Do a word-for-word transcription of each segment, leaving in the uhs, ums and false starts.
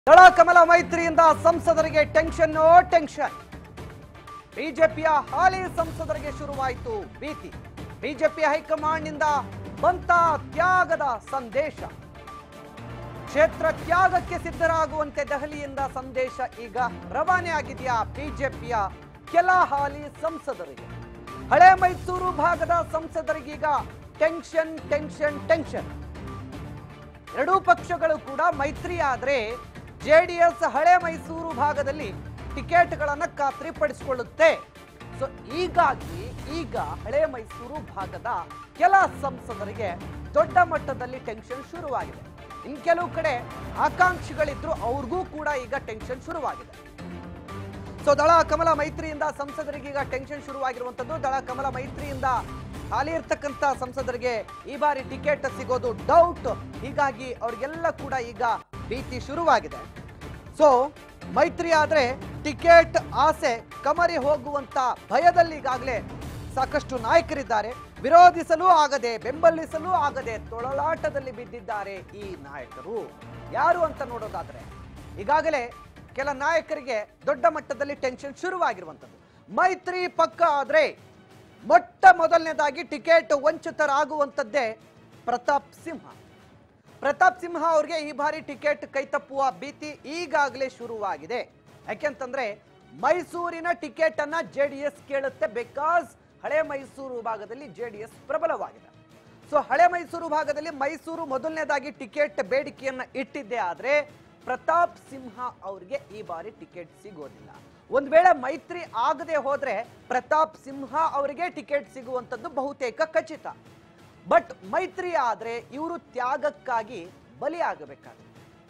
ದಳ ಕಮಲ ಮೈತ್ರಿಯಿಂದ ಸಂಸದರಿಗೆ tension tension ಬಿಜೆಪಿಯ ಹಾಲಿ ಸಂಸದರಿಗೆ ಶುರುವಾಯಿತು ಭೀತಿ. ಬಿಜೆಪಿ ಹೈಕಮಾಂಡ್ ನಿಂದ ಬಂತ ತ್ಯಾಗದ ಸಂದೇಶ. ಕ್ಷೇತ್ರ ತ್ಯಾಗಕ್ಕೆ ಸಿದ್ಧರಾಗುವಂತೆ ದೆಹಲಿಯಿಂದ ಸಂದೇಶ ಈಗ ರವಾನೆ ಆಗಿದೆಯಾ ಬಿಜೆಪಿಯ ಕೆಲ ಹಾಲಿ ಸಂಸದರಿಗೆ. ಹಳೆ ಮೈಸೂರು ಭಾಗದ ಸಂಸದರಿಗೀಗ ಟೆನ್ಷನ್ ಟೆನ್ಷನ್ ಟೆನ್ಷನ್. ಎರಡೂ ಪಕ್ಷಗಳು ಕೂಡ ಮೈತ್ರಿ ಆದ್ರೆ ಜೆಡಿಎಸ್ ಹಳೆ ಮೈಸೂರು ಭಾಗದಲ್ಲಿ ಟಿಕೆಟ್ಗಳನ್ನು ಖಾತ್ರಿಪಡಿಸಿಕೊಳ್ಳುತ್ತೆ. ಸೊ ಹೀಗಾಗಿ ಈಗ ಹಳೆ ಮೈಸೂರು ಭಾಗದ ಕೆಲ ಸಂಸದರಿಗೆ ದೊಡ್ಡ ಮಟ್ಟದಲ್ಲಿ ಟೆನ್ಷನ್ ಶುರುವಾಗಿದೆ. ಇನ್ ಕೆಲವು ಕಡೆ ಆಕಾಂಕ್ಷಿಗಳಿದ್ರು ಅವ್ರಿಗೂ ಕೂಡ ಈಗ ಟೆನ್ಷನ್ ಶುರುವಾಗಿದೆ. ಸೊ ದಳ ಕಮಲ ಮೈತ್ರಿಯಿಂದ ಸಂಸದರಿಗೆ ಈಗ ಟೆನ್ಷನ್ ಶುರುವಾಗಿರುವಂತದ್ದು. ದಳ ಕಮಲ ಮೈತ್ರಿಯಿಂದ ಹಾಲಿ ಇರ್ತಕ್ಕಂಥ ಸಂಸದರಿಗೆ ಈ ಬಾರಿ ಟಿಕೆಟ್ ಸಿಗೋದು ಡೌಟ್. ಹೀಗಾಗಿ ಅವ್ರಿಗೆಲ್ಲ ಕೂಡ ಈಗ ಭೀತಿ ಶುರುವಾಗಿದೆ. ಸೊ ಮೈತ್ರಿ ಆದ್ರೆ ಟಿಕೆಟ್ ಆಸೆ ಕಮರಿ ಹೋಗುವಂತ ಭಯದಲ್ಲಿ ಈಗಾಗಲೇ ಸಾಕಷ್ಟು ನಾಯಕರಿದ್ದಾರೆ. ವಿರೋಧಿಸಲು ಆಗದೆ ಬೆಂಬಲಿಸಲು ಆಗದೆ ತೊಳಲಾಟದಲ್ಲಿ ಬಿದ್ದಿದ್ದಾರೆ ಈ ನಾಯಕರು. ಯಾರು ಅಂತ ನೋಡೋದಾದ್ರೆ ಈಗಾಗಲೇ ಕೆಲ ನಾಯಕರಿಗೆ ದೊಡ್ಡ ಮಟ್ಟದಲ್ಲಿ ಟೆನ್ಷನ್ ಶುರುವಾಗಿರುವಂಥದ್ದು. ಮೈತ್ರಿ ಪಕ್ಕ ಆದ್ರೆ ಮೊಟ್ಟ ಮೊದಲನೇದಾಗಿ ಟಿಕೆಟ್ ವಂಚಿತರಾಗುವಂಥದ್ದೇ ಪ್ರತಾಪ್ ಸಿಂಹ. ಪ್ರತಾಪ್ ಸಿಂಹ ಅವ್ರಿಗೆ ಈ ಬಾರಿ ಟಿಕೆಟ್ ಕೈತಪ್ಪುವ ಭೀತಿ ಈಗಾಗಲೇ ಶುರುವಾಗಿದೆ. ಯಾಕೆಂತಂದ್ರೆ ಮೈಸೂರಿನ ಟಿಕೆಟ್ ಅನ್ನ ಜೆಡಿಎಸ್ ಕೇಳುತ್ತೆ. ಬಿಕಾಸ್ ಹಳೆ ಮೈಸೂರು ಭಾಗದಲ್ಲಿ ಜೆಡಿಎಸ್ ಪ್ರಬಲವಾಗಿದೆ. ಸೊ ಹಳೆ ಮೈಸೂರು ಭಾಗದಲ್ಲಿ ಮೈಸೂರು ಮೊದಲನೇದಾಗಿ ಟಿಕೆಟ್ ಬೇಡಿಕೆಯನ್ನ ಇಟ್ಟಿದ್ದೆ ಆದ್ರೆ ಪ್ರತಾಪ್ ಸಿಂಹ ಅವ್ರಿಗೆ ಈ ಬಾರಿ ಟಿಕೆಟ್ ಸಿಗೋದಿಲ್ಲ. ಒಂದ್ ವೇಳೆ ಮೈತ್ರಿ ಆಗದೆ ಹೋದ್ರೆ ಪ್ರತಾಪ್ ಸಿಂಹ ಅವರಿಗೆ ಟಿಕೆಟ್ ಸಿಗುವಂತದ್ದು ಬಹುತೇಕ ಖಚಿತ. ಬಟ್ ಮೈತ್ರಿ ಆದ್ರೆ ಇವರು ತ್ಯಾಗಕ್ಕಾಗಿ ಬಲಿಯಾಗಬೇಕಾಗುತ್ತೆ.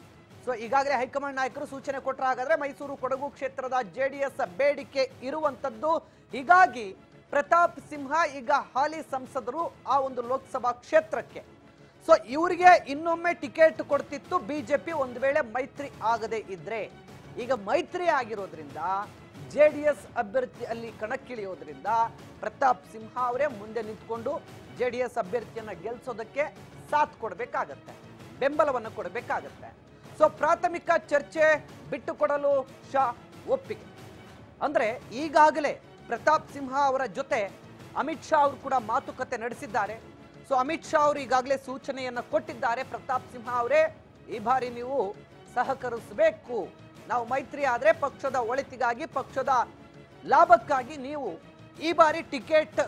ಸೊ ಈಗಾಗಲೇ ಹೈಕಮಾಂಡ್ ನಾಯಕರು ಸೂಚನೆ ಕೊಟ್ಟರೆ ಹಾಗಾದ್ರೆ ಮೈಸೂರು ಕೊಡಗು ಕ್ಷೇತ್ರದ ಜೆಡಿಎಸ್ ಬೇಡಿಕೆ ಇರುವಂತದ್ದು. ಹೀಗಾಗಿ ಪ್ರತಾಪ್ ಸಿಂಹ ಈಗ ಹಾಲಿ ಸಂಸದರು ಆ ಒಂದು ಲೋಕಸಭಾ ಕ್ಷೇತ್ರಕ್ಕೆ. ಸೊ ಇವರಿಗೆ ಇನ್ನೊಮ್ಮೆ ಟಿಕೆಟ್ ಕೊಡ್ತಿತ್ತು ಬಿಜೆಪಿ ಒಂದು ವೇಳೆ ಮೈತ್ರಿ ಆಗದೆ ಇದ್ರೆ. ಈಗ ಮೈತ್ರಿ ಆಗಿರೋದ್ರಿಂದ ಜೆಡಿಎಸ್ ಅಭ್ಯರ್ಥಿ ಅಲ್ಲಿ ಕಣಕ್ಕಿಳಿಯೋದ್ರಿಂದ ಪ್ರತಾಪ್ ಸಿಂಹ ಅವರೇ ಮುಂದೆ ನಿಂತ್ಕೊಂಡು ಜೆಡಿಎಸ್ ಅಭ್ಯರ್ಥಿಯನ್ನ ಗೆಲ್ಸೋದಕ್ಕೆ ಸಾಥ್ ಕೊಡಬೇಕಾಗತ್ತೆ, ಬೆಂಬಲವನ್ನು ಕೊಡಬೇಕಾಗತ್ತೆ. ಸೊ ಪ್ರಾಥಮಿಕ ಚರ್ಚೆ ಬಿಟ್ಟು ಕೊಡಲು ಶಾ ಒಪ್ಪಿಗೆ. ಅಂದ್ರೆ ಈಗಾಗಲೇ ಪ್ರತಾಪ್ ಸಿಂಹ ಅವರ ಜೊತೆ ಅಮಿತ್ ಶಾ ಅವರು ಕೂಡ ಮಾತುಕತೆ ನಡೆಸಿದ್ದಾರೆ. ಸೊ ಅಮಿತ್ ಶಾ ಅವರು ಈಗಾಗಲೇ ಸೂಚನೆಯನ್ನ ಕೊಟ್ಟಿದ್ದಾರೆ. ಪ್ರತಾಪ್ ಸಿಂಹ ಅವರೇ ಈ ಬಾರಿ ನೀವು ಸಹಕರಿಸಬೇಕು. ನಾವು ಮೈತ್ರಿ ಆದ್ರೆ ಪಕ್ಷದ ಒಳಿತಿಗಾಗಿ ಪಕ್ಷದ ಲಾಭಕ್ಕಾಗಿ ನೀವು ಈ ಬಾರಿ ಟಿಕೆಟ್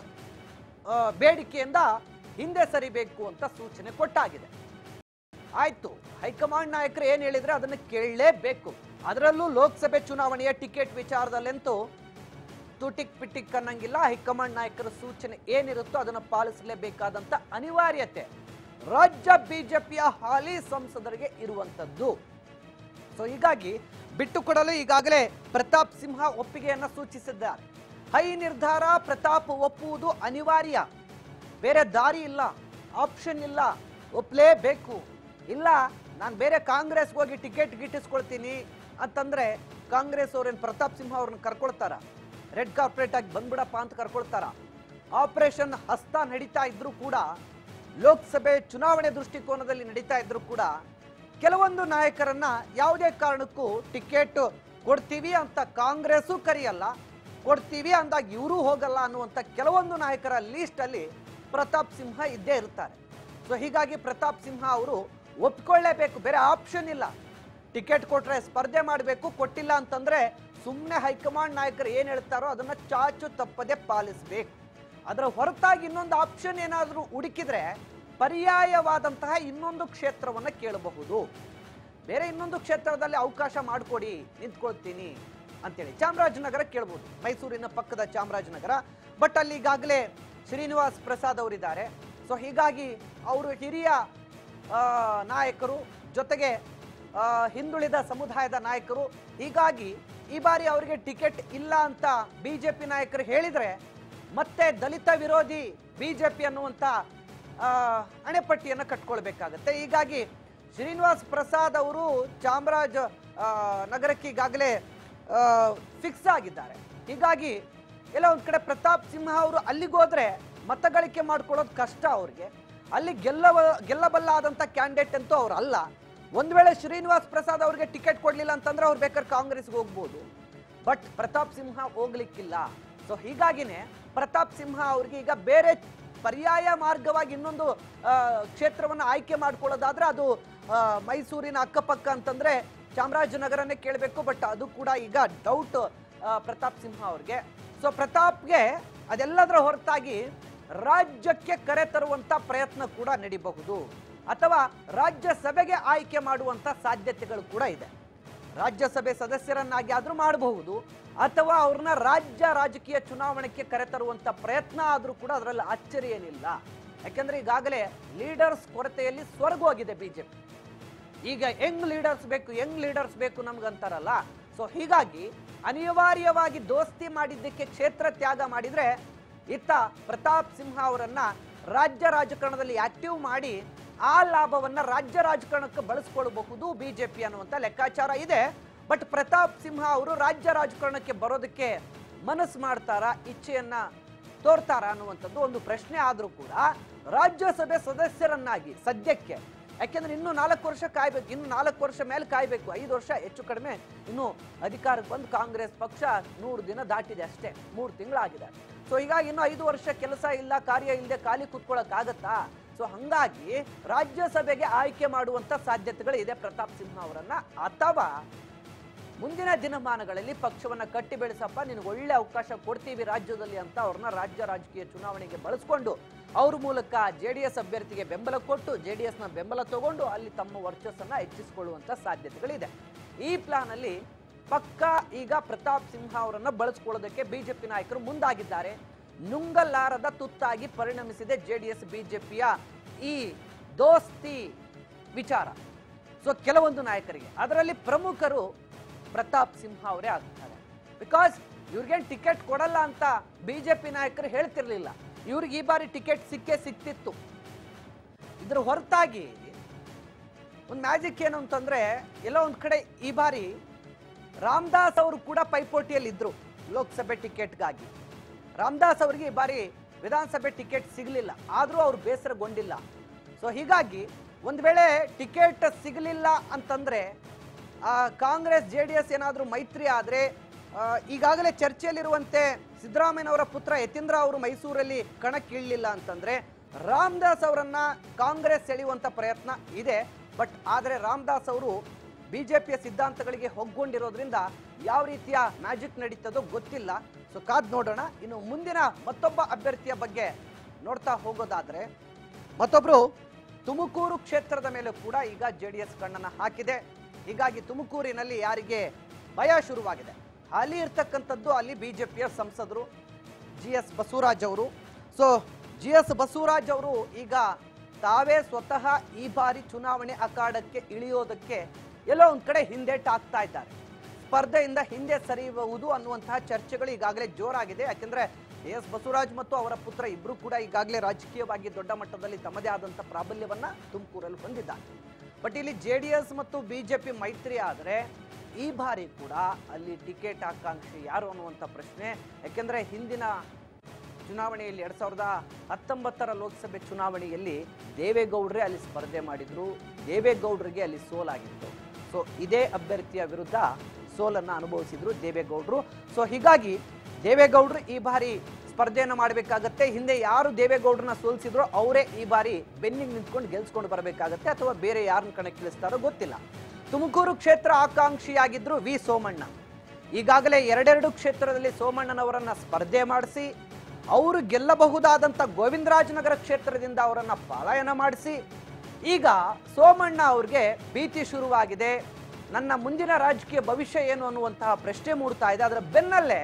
ಬೇಡಿಕೆಯಿಂದ ಹಿಂದೆ ಸರಿಬೇಕು ಅಂತ ಸೂಚನೆ ಕೊಟ್ಟಾಗಿದೆ. ಆಯ್ತು, ಹೈಕಮಾಂಡ್ ನಾಯಕರು ಏನ್ ಹೇಳಿದ್ರೆ ಅದನ್ನು ಕೇಳಲೇಬೇಕು. ಅದರಲ್ಲೂ ಲೋಕಸಭೆ ಚುನಾವಣೆಯ ಟಿಕೆಟ್ ವಿಚಾರದಲ್ಲಂತೂ ತುಟಿಕ್ ಪಿಟಿಕ್ ಅನ್ನಂಗಿಲ್ಲ. ಹೈಕಮಾಂಡ್ ನಾಯಕರ ಸೂಚನೆ ಏನಿರುತ್ತೋ ಅದನ್ನು ಪಾಲಿಸಲೇಬೇಕಾದಂತ ಅನಿವಾರ್ಯತೆ ರಾಜ್ಯ ಬಿಜೆಪಿಯ ಹಾಲಿ ಸಂಸದರಿಗೆ ಇರುವಂತದ್ದು. ಸೊ ಹೀಗಾಗಿ ಬಿಟ್ಟುಕೊಡಲು ಈಗಾಗಲೇ ಪ್ರತಾಪ್ ಸಿಂಹ ಒಪ್ಪಿಗೆಯನ್ನ ಸೂಚಿಸಿದ್ದಾರೆ. ಹೈ ನಿರ್ಧಾರ ಪ್ರತಾಪ್ ಒಪ್ಪುವುದು ಅನಿವಾರ್ಯ, ಬೇರೆ ದಾರಿ ಇಲ್ಲ, ಆಪ್ಷನ್ ಇಲ್ಲ, ಒಪ್ಪಲೇಬೇಕು. ಇಲ್ಲ ನಾನು ಬೇರೆ ಕಾಂಗ್ರೆಸ್ಗೆ ಹೋಗಿ ಟಿಕೆಟ್ ಗಿಟ್ಟಿಸ್ಕೊಳ್ತೀನಿ ಅಂತಂದ್ರೆ ಕಾಂಗ್ರೆಸ್ ಅವ್ರೇನು ಪ್ರತಾಪ್ ಸಿಂಹ ಅವ್ರನ್ನ ಕರ್ಕೊಳ್ತಾರ? ರೆಡ್ ಕಾರ್ಪೊರೇಟ್ ಆಗಿ ಬಂದ್ಬಿಡಪ್ಪ ಅಂತ ಕರ್ಕೊಳ್ತಾರ? ಆಪರೇಷನ್ ಹಸ್ತ ನಡೀತಾ ಇದ್ರು ಕೂಡ, ಲೋಕಸಭೆ ಚುನಾವಣೆ ದೃಷ್ಟಿಕೋನದಲ್ಲಿ ನಡೀತಾ ಇದ್ರು ಕೂಡ ಕೆಲವೊಂದು ನಾಯಕರನ್ನ ಯಾವುದೇ ಕಾರಣಕ್ಕೂ ಟಿಕೆಟ್ ಕೊಡ್ತೀವಿ ಅಂತ ಕಾಂಗ್ರೆಸ್ಸು ಕರೆಯಲ್ಲ, ಕೊಡ್ತೀವಿ ಅಂದಾಗ ಇವರು ಹೋಗಲ್ಲ ಅನ್ನುವಂಥ ಕೆಲವೊಂದು ನಾಯಕರ ಲೀಸ್ಟ್ ಅಲ್ಲಿ ಪ್ರತಾಪ್ ಸಿಂಹ ಇದ್ದೇ ಇರ್ತಾರೆ. ಸೊ ಹೀಗಾಗಿ ಪ್ರತಾಪ್ ಸಿಂಹ ಅವರು ಒಪ್ಕೊಳ್ಳೇಬೇಕು, ಬೇರೆ ಆಪ್ಷನ್ ಇಲ್ಲ. ಟಿಕೆಟ್ ಕೊಟ್ರೆ ಸ್ಪರ್ಧೆ ಮಾಡಬೇಕು, ಕೊಟ್ಟಿಲ್ಲ ಅಂತಂದ್ರೆ ಸುಮ್ಮನೆ ಹೈಕಮಾಂಡ್ ನಾಯಕರು ಏನ್ ಹೇಳ್ತಾರೋ ಅದನ್ನ ಚಾಚು ತಪ್ಪದೆ ಪಾಲಿಸಬೇಕು. ಅದರ ಹೊರತಾಗಿ ಇನ್ನೊಂದು ಆಪ್ಷನ್ ಏನಾದರೂ ಹುಡುಕಿದ್ರೆ ಪರ್ಯಾಯವಾದಂತಹ ಇನ್ನೊಂದು ಕ್ಷೇತ್ರವನ್ನ ಕೇಳಬಹುದು. ಬೇರೆ ಇನ್ನೊಂದು ಕ್ಷೇತ್ರದಲ್ಲಿ ಅವಕಾಶ ಮಾಡಿಕೊಡಿ, ನಿಂತ್ಕೊಳ್ತೀನಿ ಅಂತೇಳಿ ಚಾಮರಾಜನಗರ ಕೇಳಬಹುದು, ಮೈಸೂರಿನ ಪಕ್ಕದ ಚಾಮರಾಜನಗರ. ಬಟ್ ಅಲ್ಲಿ ಈಗಾಗಲೇ ಶ್ರೀನಿವಾಸ್ ಪ್ರಸಾದ್ ಅವರಿದ್ದಾರೆ. ಸೊ ಹೀಗಾಗಿ ಅವರು ಹಿರಿಯ ನಾಯಕರು, ಜೊತೆಗೆ ಹಿಂದುಳಿದ ಸಮುದಾಯದ ನಾಯಕರು. ಹೀಗಾಗಿ ಈ ಬಾರಿ ಅವರಿಗೆ ಟಿಕೆಟ್ ಇಲ್ಲ ಅಂತ ಬಿಜೆಪಿ ನಾಯಕರು ಹೇಳಿದ್ರೆ ಮತ್ತೆ ದಲಿತ ವಿರೋಧಿ ಬಿಜೆಪಿ ಅನ್ನುವಂಥ ಅಣೆಪಟ್ಟಿಯನ್ನು ಕಟ್ಕೊಳ್ಬೇಕಾಗತ್ತೆ. ಹೀಗಾಗಿ ಶ್ರೀನಿವಾಸ್ ಪ್ರಸಾದ್ ಅವರು ಚಾಮರಾಜ ನಗರಕ್ಕೆ ಈಗಾಗಲೇ ಫಿಕ್ಸ್ ಆಗಿದ್ದಾರೆ. ಹೀಗಾಗಿ ಎಲ್ಲ ಒಂದ್ ಕಡೆ ಪ್ರತಾಪ್ ಸಿಂಹ ಅವರು ಅಲ್ಲಿಗೋದ್ರೆ ಮತಗಳಿಕೆ ಮಾಡ್ಕೊಳ್ಳೋದು ಕಷ್ಟ ಅವ್ರಿಗೆ. ಅಲ್ಲಿ ಗೆಲ್ಲವ ಗೆಲ್ಲಬಲ್ಲ ಆದಂಥ ಕ್ಯಾಂಡಿಡೇಟ್ ಅಂತೂ ಅವ್ರು ಅಲ್ಲ. ಒಂದ್ ವೇಳೆ ಶ್ರೀನಿವಾಸ್ ಪ್ರಸಾದ್ ಅವ್ರಿಗೆ ಟಿಕೆಟ್ ಕೊಡ್ಲಿಲ್ಲ ಅಂತಂದ್ರೆ ಅವ್ರು ಬೇಕಾದ್ರೆ ಕಾಂಗ್ರೆಸ್ಗೆ ಹೋಗ್ಬೋದು. ಬಟ್ ಪ್ರತಾಪ್ ಸಿಂಹ ಹೋಗ್ಲಿಕ್ಕಿಲ್ಲ. ಸೊ ಹೀಗಾಗಿನೇ ಪ್ರತಾಪ್ ಸಿಂಹ ಅವ್ರಿಗೆ ಈಗ ಬೇರೆ ಪರ್ಯಾಯ ಮಾರ್ಗವಾಗಿ ಇನ್ನೊಂದು ಕ್ಷೇತ್ರವನ್ನು ಆಯ್ಕೆ ಮಾಡ್ಕೊಳ್ಳೋದಾದ್ರೆ ಅದು ಮೈಸೂರಿನ ಅಕ್ಕಪಕ್ಕ ಅಂತಂದ್ರೆ ಚಾಮರಾಜನಗರನೇ ಕೇಳಬೇಕು. ಬಟ್ ಅದು ಕೂಡ ಈಗ ಡೌಟ್ ಪ್ರತಾಪ್ ಸಿಂಹ ಅವ್ರಿಗೆ. ಸೊ ಪ್ರತಾಪ್ಗೆ ಅದೆಲ್ಲದರ ಹೊರತಾಗಿ ರಾಜ್ಯಕ್ಕೆ ಕರೆ ತರುವಂತ ಪ್ರಯತ್ನ ಕೂಡ ನಡೀಬಹುದು, ಅಥವಾ ರಾಜ್ಯಸಭೆಗೆ ಆಯ್ಕೆ ಮಾಡುವಂತ ಸಾಧ್ಯತೆಗಳು ಕೂಡ ಇದೆ. ರಾಜ್ಯಸಭೆ ಸದಸ್ಯರನ್ನಾಗಿ ಆದ್ರೂ ಮಾಡಬಹುದು, ಅಥವಾ ಅವ್ರನ್ನ ರಾಜ್ಯ ರಾಜಕೀಯ ಚುನಾವಣೆಗೆ ಕರೆತರುವಂತ ಪ್ರಯತ್ನ ಆದ್ರೂ ಕೂಡ ಅದರಲ್ಲಿ ಅಚ್ಚರಿ ಏನಿಲ್ಲ. ಯಾಕಂದ್ರೆ ಈಗಾಗಲೇ ಲೀಡರ್ಸ್ ಕೊರತೆಯಲ್ಲಿ ಸ್ವರ್ಗೋಗಿದೆ ಬಿಜೆಪಿ. ಈಗ ಯಂಗ್ ಲೀಡರ್ಸ್ ಬೇಕು ಯಂಗ್ ಲೀಡರ್ಸ್ ಬೇಕು ನಮ್ಗಂತಾರಲ್ಲ. ಸೊ ಹೀಗಾಗಿ ಅನಿವಾರ್ಯವಾಗಿ ದೋಸ್ತಿ ಮಾಡಿದ್ದಕ್ಕೆ ಕ್ಷೇತ್ರ ತ್ಯಾಗ ಮಾಡಿದ್ರೆ ಇತ್ತ ಪ್ರತಾಪ್ ಸಿಂಹ ಅವರನ್ನ ರಾಜ್ಯ ರಾಜಕಾರಣದಲ್ಲಿ ಆಕ್ಟಿವ್ ಮಾಡಿ ಆ ಲಾಭವನ್ನ ರಾಜ್ಯ ರಾಜಕಾರಣಕ್ಕೆ ಬಳಸ್ಕೊಳ್ಬಹುದು ಬಿಜೆಪಿ ಅನ್ನುವಂತ ಲೆಕ್ಕಾಚಾರ ಇದೆ. ಬಟ್ ಪ್ರತಾಪ್ ಸಿಂಹ ಅವರು ರಾಜ್ಯ ರಾಜಕಾರಣಕ್ಕೆ ಬರೋದಕ್ಕೆ ಮನಸ್ಸು ಮಾಡ್ತಾರಾ, ಇಚ್ಛೆಯನ್ನ ತೋರ್ತಾರ ಅನ್ನುವಂಥದ್ದು ಒಂದು ಪ್ರಶ್ನೆ ಆದ್ರೂ ಕೂಡ ರಾಜ್ಯಸಭೆ ಸದಸ್ಯರನ್ನಾಗಿ ಸದ್ಯಕ್ಕೆ, ಯಾಕೆಂದ್ರೆ ಇನ್ನು ನಾಲ್ಕು ವರ್ಷ ಕಾಯ್ಬೇಕು, ಇನ್ನು ನಾಲ್ಕು ವರ್ಷ ಮೇಲೆ ಕಾಯ್ಬೇಕು, ಐದು ವರ್ಷ ಹೆಚ್ಚು ಕಡಿಮೆ ಇನ್ನು ಅಧಿಕಾರಕ್ಕೆ ಬಂದು ಕಾಂಗ್ರೆಸ್ ಪಕ್ಷ ನೂರು ದಿನ ದಾಟಿದೆ ಅಷ್ಟೇ, ಮೂರು ತಿಂಗಳಾಗಿದೆ. ಸೊ ಹೀಗಾಗಿ ಇನ್ನು ಐದು ವರ್ಷ ಕೆಲಸ ಇಲ್ಲ, ಕಾರ್ಯ ಇಲ್ಲದೆ ಖಾಲಿ ಕೂತ್ಕೊಳ್ಳಕ್ ಆಗತ್ತಾ? ಸೊ ಹಂಗಾಗಿ ರಾಜ್ಯಸಭೆಗೆ ಆಯ್ಕೆ ಮಾಡುವಂತ ಸಾಧ್ಯತೆಗಳು ಇದೆ ಪ್ರತಾಪ್ ಸಿಂಹ ಅವರನ್ನ. ಅಥವಾ ಮುಂದಿನ ದಿನಮಾನಗಳಲ್ಲಿ ಪಕ್ಷವನ್ನ ಕಟ್ಟಿ ಬೆಳೆಸಪ್ಪ, ನಿನಗೆ ಒಳ್ಳೆ ಅವಕಾಶ ಕೊಡ್ತೀವಿ ರಾಜ್ಯದಲ್ಲಿ ಅಂತ ಅವ್ರನ್ನ ರಾಜ್ಯ ರಾಜಕೀಯ ಚುನಾವಣೆಗೆ ಬಳಸ್ಕೊಂಡು ಅವ್ರ ಮೂಲಕ ಜೆ ಡಿ ಎಸ್ ಅಭ್ಯರ್ಥಿಗೆ ಬೆಂಬಲ ಕೊಟ್ಟು ಜೆ ಡಿ ಎಸ್ನ ಬೆಂಬಲ ತಗೊಂಡು ಅಲ್ಲಿ ತಮ್ಮ ವರ್ಚಸ್ಸನ್ನ ಹೆಚ್ಚಿಸಿಕೊಳ್ಳುವಂತ ಸಾಧ್ಯತೆಗಳಿದೆ. ಈ ಪ್ಲಾನ್ ಅಲ್ಲಿ ಪಕ್ಕ ಈಗ ಪ್ರತಾಪ್ ಸಿಂಹ ಅವರನ್ನ ಬಳಸ್ಕೊಳ್ಳೋದಕ್ಕೆ ಬಿಜೆಪಿ ನಾಯಕರು ಮುಂದಾಗಿದ್ದಾರೆ. ನುಂಗಲಾರದ ತುತ್ತಾಗಿ ಪರಿಣಮಿಸಿದೆ ಜೆ ಡಿ ಎಸ್ ಬಿಜೆಪಿಯ ಈ ದೋಸ್ತಿ ವಿಚಾರ. ಸೊ ಕೆಲವೊಂದು ನಾಯಕರಿಗೆ, ಅದರಲ್ಲಿ ಪ್ರಮುಖರು ಪ್ರತಾಪ್ ಸಿಂಹ ಅವರೇ ಆಗ್ತಾರೆ. ಬಿಕಾಸ್ ಇವ್ರಿಗೇನು ಟಿಕೆಟ್ ಕೊಡಲ್ಲ ಅಂತ ಬಿಜೆಪಿ ನಾಯಕರು ಹೇಳ್ತಿರ್ಲಿಲ್ಲ, ಇವ್ರಿಗೆ ಈ ಬಾರಿ ಟಿಕೆಟ್ ಸಿಕ್ಕೇ ಸಿಕ್ತಿತ್ತು. ಇದ್ರ ಹೊರತಾಗಿ ಒಂದು ಮ್ಯಾಜಿಕ್ ಏನು ಅಂತಂದ್ರೆ, ಎಲ್ಲೋ ಒಂದ್ ಕಡೆ ಈ ಬಾರಿ ರಾಮದಾಸ್ ಅವರು ಕೂಡ ಪೈಪೋಟಿಯಲ್ಲಿ ಇದ್ರು ಲೋಕಸಭೆ ಟಿಕೆಟ್ಗಾಗಿ. ರಾಮದಾಸ್ ಅವರಿಗೆ ಈ ಬಾರಿ ವಿಧಾನಸಭೆ ಟಿಕೆಟ್ ಸಿಗಲಿಲ್ಲ, ಆದರೂ ಅವ್ರು ಬೇಸರಗೊಂಡಿಲ್ಲ. ಸೊ ಹೀಗಾಗಿ ಒಂದ್ ವೇಳೆ ಟಿಕೆಟ್ ಸಿಗಲಿಲ್ಲ ಅಂತಂದ್ರೆ ಕಾಂಗ್ರೆಸ್ ಜೆ ಡಿ ಎಸ್ ಏನಾದರೂ ಮೈತ್ರಿ ಆದರೆ, ಈಗಾಗಲೇ ಚರ್ಚೆಯಲ್ಲಿರುವಂತೆ ಸಿದ್ದರಾಮಯ್ಯನವರ ಪುತ್ರ ಯತೀಂದ್ರ ಅವರು ಮೈಸೂರಲ್ಲಿ ಕಣಕ್ಕಿಳಿಲಿಲ್ಲ ಅಂತಂದ್ರೆ ರಾಮದಾಸ್ ಅವರನ್ನ ಕಾಂಗ್ರೆಸ್ ಸೆಳೆಯುವಂತ ಪ್ರಯತ್ನ ಇದೆ. ಬಟ್ ಆದರೆ ರಾಮದಾಸ್ ಅವರು ಬಿಜೆಪಿಯ ಸಿದ್ಧಾಂತಗಳಿಗೆ ಒಗ್ಗೊಂಡಿರೋದ್ರಿಂದ ಯಾವ ರೀತಿಯ ಮ್ಯಾಜಿಕ್ ನಡೀತದೋ ಗೊತ್ತಿಲ್ಲ. ಸೊ ಕಾದ್ ನೋಡೋಣ. ಇನ್ನು ಮುಂದಿನ ಮತ್ತೊಬ್ಬ ಅಭ್ಯರ್ಥಿಯ ಬಗ್ಗೆ ನೋಡ್ತಾ ಹೋಗೋದಾದ್ರೆ, ಮತ್ತೊಬ್ರು ತುಮಕೂರು ಕ್ಷೇತ್ರದ ಮೇಲೆ ಕೂಡ ಈಗ ಜೆ ಡಿ ಎಸ್ ಕಣ್ಣನ್ನ ಹಾಕಿದೆ. ಹೀಗಾಗಿ ತುಮಕೂರಿನಲ್ಲಿ ಯಾರಿಗೆ ಭಯ ಶುರುವಾಗಿದೆ, ಅಲ್ಲಿ ಇರ್ತಕ್ಕಂಥದ್ದು ಅಲ್ಲಿ ಬಿಜೆಪಿಯ ಸಂಸದರು ಜಿ ಎಸ್ ಬಸವರಾಜ್ ಅವರು. ಸೊ ಜಿ ಎಸ್ ಬಸವರಾಜ್ ಅವರು ಈಗ ತಾವೇ ಸ್ವತಃ ಈ ಬಾರಿ ಚುನಾವಣೆ ಅಖಾಡಕ್ಕೆ ಇಳಿಯೋದಕ್ಕೆ ಎಲ್ಲೋ ಒಂದ್ ಕಡೆ ಹಿಂದೇಟ್ ಆಗ್ತಾ ಇದ್ದಾರೆ. ಸ್ಪರ್ಧೆಯಿಂದ ಹಿಂದೆ ಸರಿಯಬಹುದು ಅನ್ನುವಂತಹ ಚರ್ಚೆಗಳು ಈಗಾಗಲೇ ಜೋರಾಗಿದೆ. ಯಾಕೆಂದ್ರೆ ಎಸ್ ಬಸವರಾಜ್ ಮತ್ತು ಅವರ ಪುತ್ರ ಇಬ್ರು ಕೂಡ ಈಗಾಗಲೇ ರಾಜಕೀಯವಾಗಿ ದೊಡ್ಡ ಮಟ್ಟದಲ್ಲಿ ತಮ್ಮದೇ ಆದಂಥ ಪ್ರಾಬಲ್ಯವನ್ನ ತುಮಕೂರಲ್ಲಿ ಹೊಂದಿದ್ದಾರೆ. ಬಟ್ ಇಲ್ಲಿ ಜೆ ಡಿ ಎಸ್ ಮತ್ತು ಬಿಜೆಪಿ ಮೈತ್ರಿ ಆದರೆ ಈ ಬಾರಿ ಕೂಡ ಅಲ್ಲಿ ಟಿಕೆಟ್ ಆಕಾಂಕ್ಷಿ ಯಾರು ಅನ್ನುವಂಥ ಪ್ರಶ್ನೆ. ಯಾಕೆಂದ್ರೆ ಹಿಂದಿನ ಚುನಾವಣೆಯಲ್ಲಿ ಎರಡ್ ಸಾವಿರದ ಹತ್ತೊಂಬತ್ತರ ಲೋಕಸಭೆ ಚುನಾವಣೆಯಲ್ಲಿ ದೇವೇಗೌಡರೇ ಅಲ್ಲಿ ಸ್ಪರ್ಧೆ ಮಾಡಿದ್ರು, ದೇವೇಗೌಡರಿಗೆ ಅಲ್ಲಿ ಸೋಲಾಗಿತ್ತು. ಸೊ ಇದೇ ಅಭ್ಯರ್ಥಿಯ ವಿರುದ್ಧ ಸೋಲನ್ನ ಅನುಭವಿಸಿದ್ರು ದೇವೇಗೌಡರು. ಸೊ ಹೀಗಾಗಿ ದೇವೇಗೌಡರು ಈ ಬಾರಿ ಸ್ಪರ್ಧೆಯನ್ನು ಮಾಡಬೇಕಾಗತ್ತೆ. ಹಿಂದೆ ಯಾರು ದೇವೇಗೌಡರನ್ನ ಸೋಲಿಸಿದ್ರೋ ಅವರೇ ಈ ಬಾರಿ ಬೆನ್ನಿಗೆ ನಿಂತ್ಕೊಂಡು ಗೆಲ್ಸ್ಕೊಂಡು ಬರಬೇಕಾಗತ್ತೆ, ಅಥವಾ ಬೇರೆ ಯಾರನ್ನ ಕಣಕ್ಕಿಳಿಸ್ತಾರೋ ಗೊತ್ತಿಲ್ಲ. ತುಮಕೂರು ಕ್ಷೇತ್ರ ಆಕಾಂಕ್ಷಿಯಾಗಿದ್ರು ವಿ ಸೋಮಣ್ಣ. ಈಗಾಗಲೇ ಎರಡೆರಡು ಕ್ಷೇತ್ರದಲ್ಲಿ ಸೋಮಣ್ಣನವರನ್ನ ಸ್ಪರ್ಧೆ ಮಾಡಿಸಿ ಅವರು ಗೆಲ್ಲಬಹುದಾದಂಥ ಗೋವಿಂದರಾಜನಗರ ಕ್ಷೇತ್ರದಿಂದ ಅವರನ್ನ ಪಲಾಯನ ಮಾಡಿಸಿ ಈಗ ಸೋಮಣ್ಣ ಅವ್ರಿಗೆ ಭೀತಿ ಶುರುವಾಗಿದೆ. ನನ್ನ ಮುಂದಿನ ರಾಜಕೀಯ ಭವಿಷ್ಯ ಏನು ಅನ್ನುವಂತಹ ಪ್ರಶ್ನೆ ಮೂಡ್ತಾ ಇದೆ. ಅದರ ಬೆನ್ನಲ್ಲೇ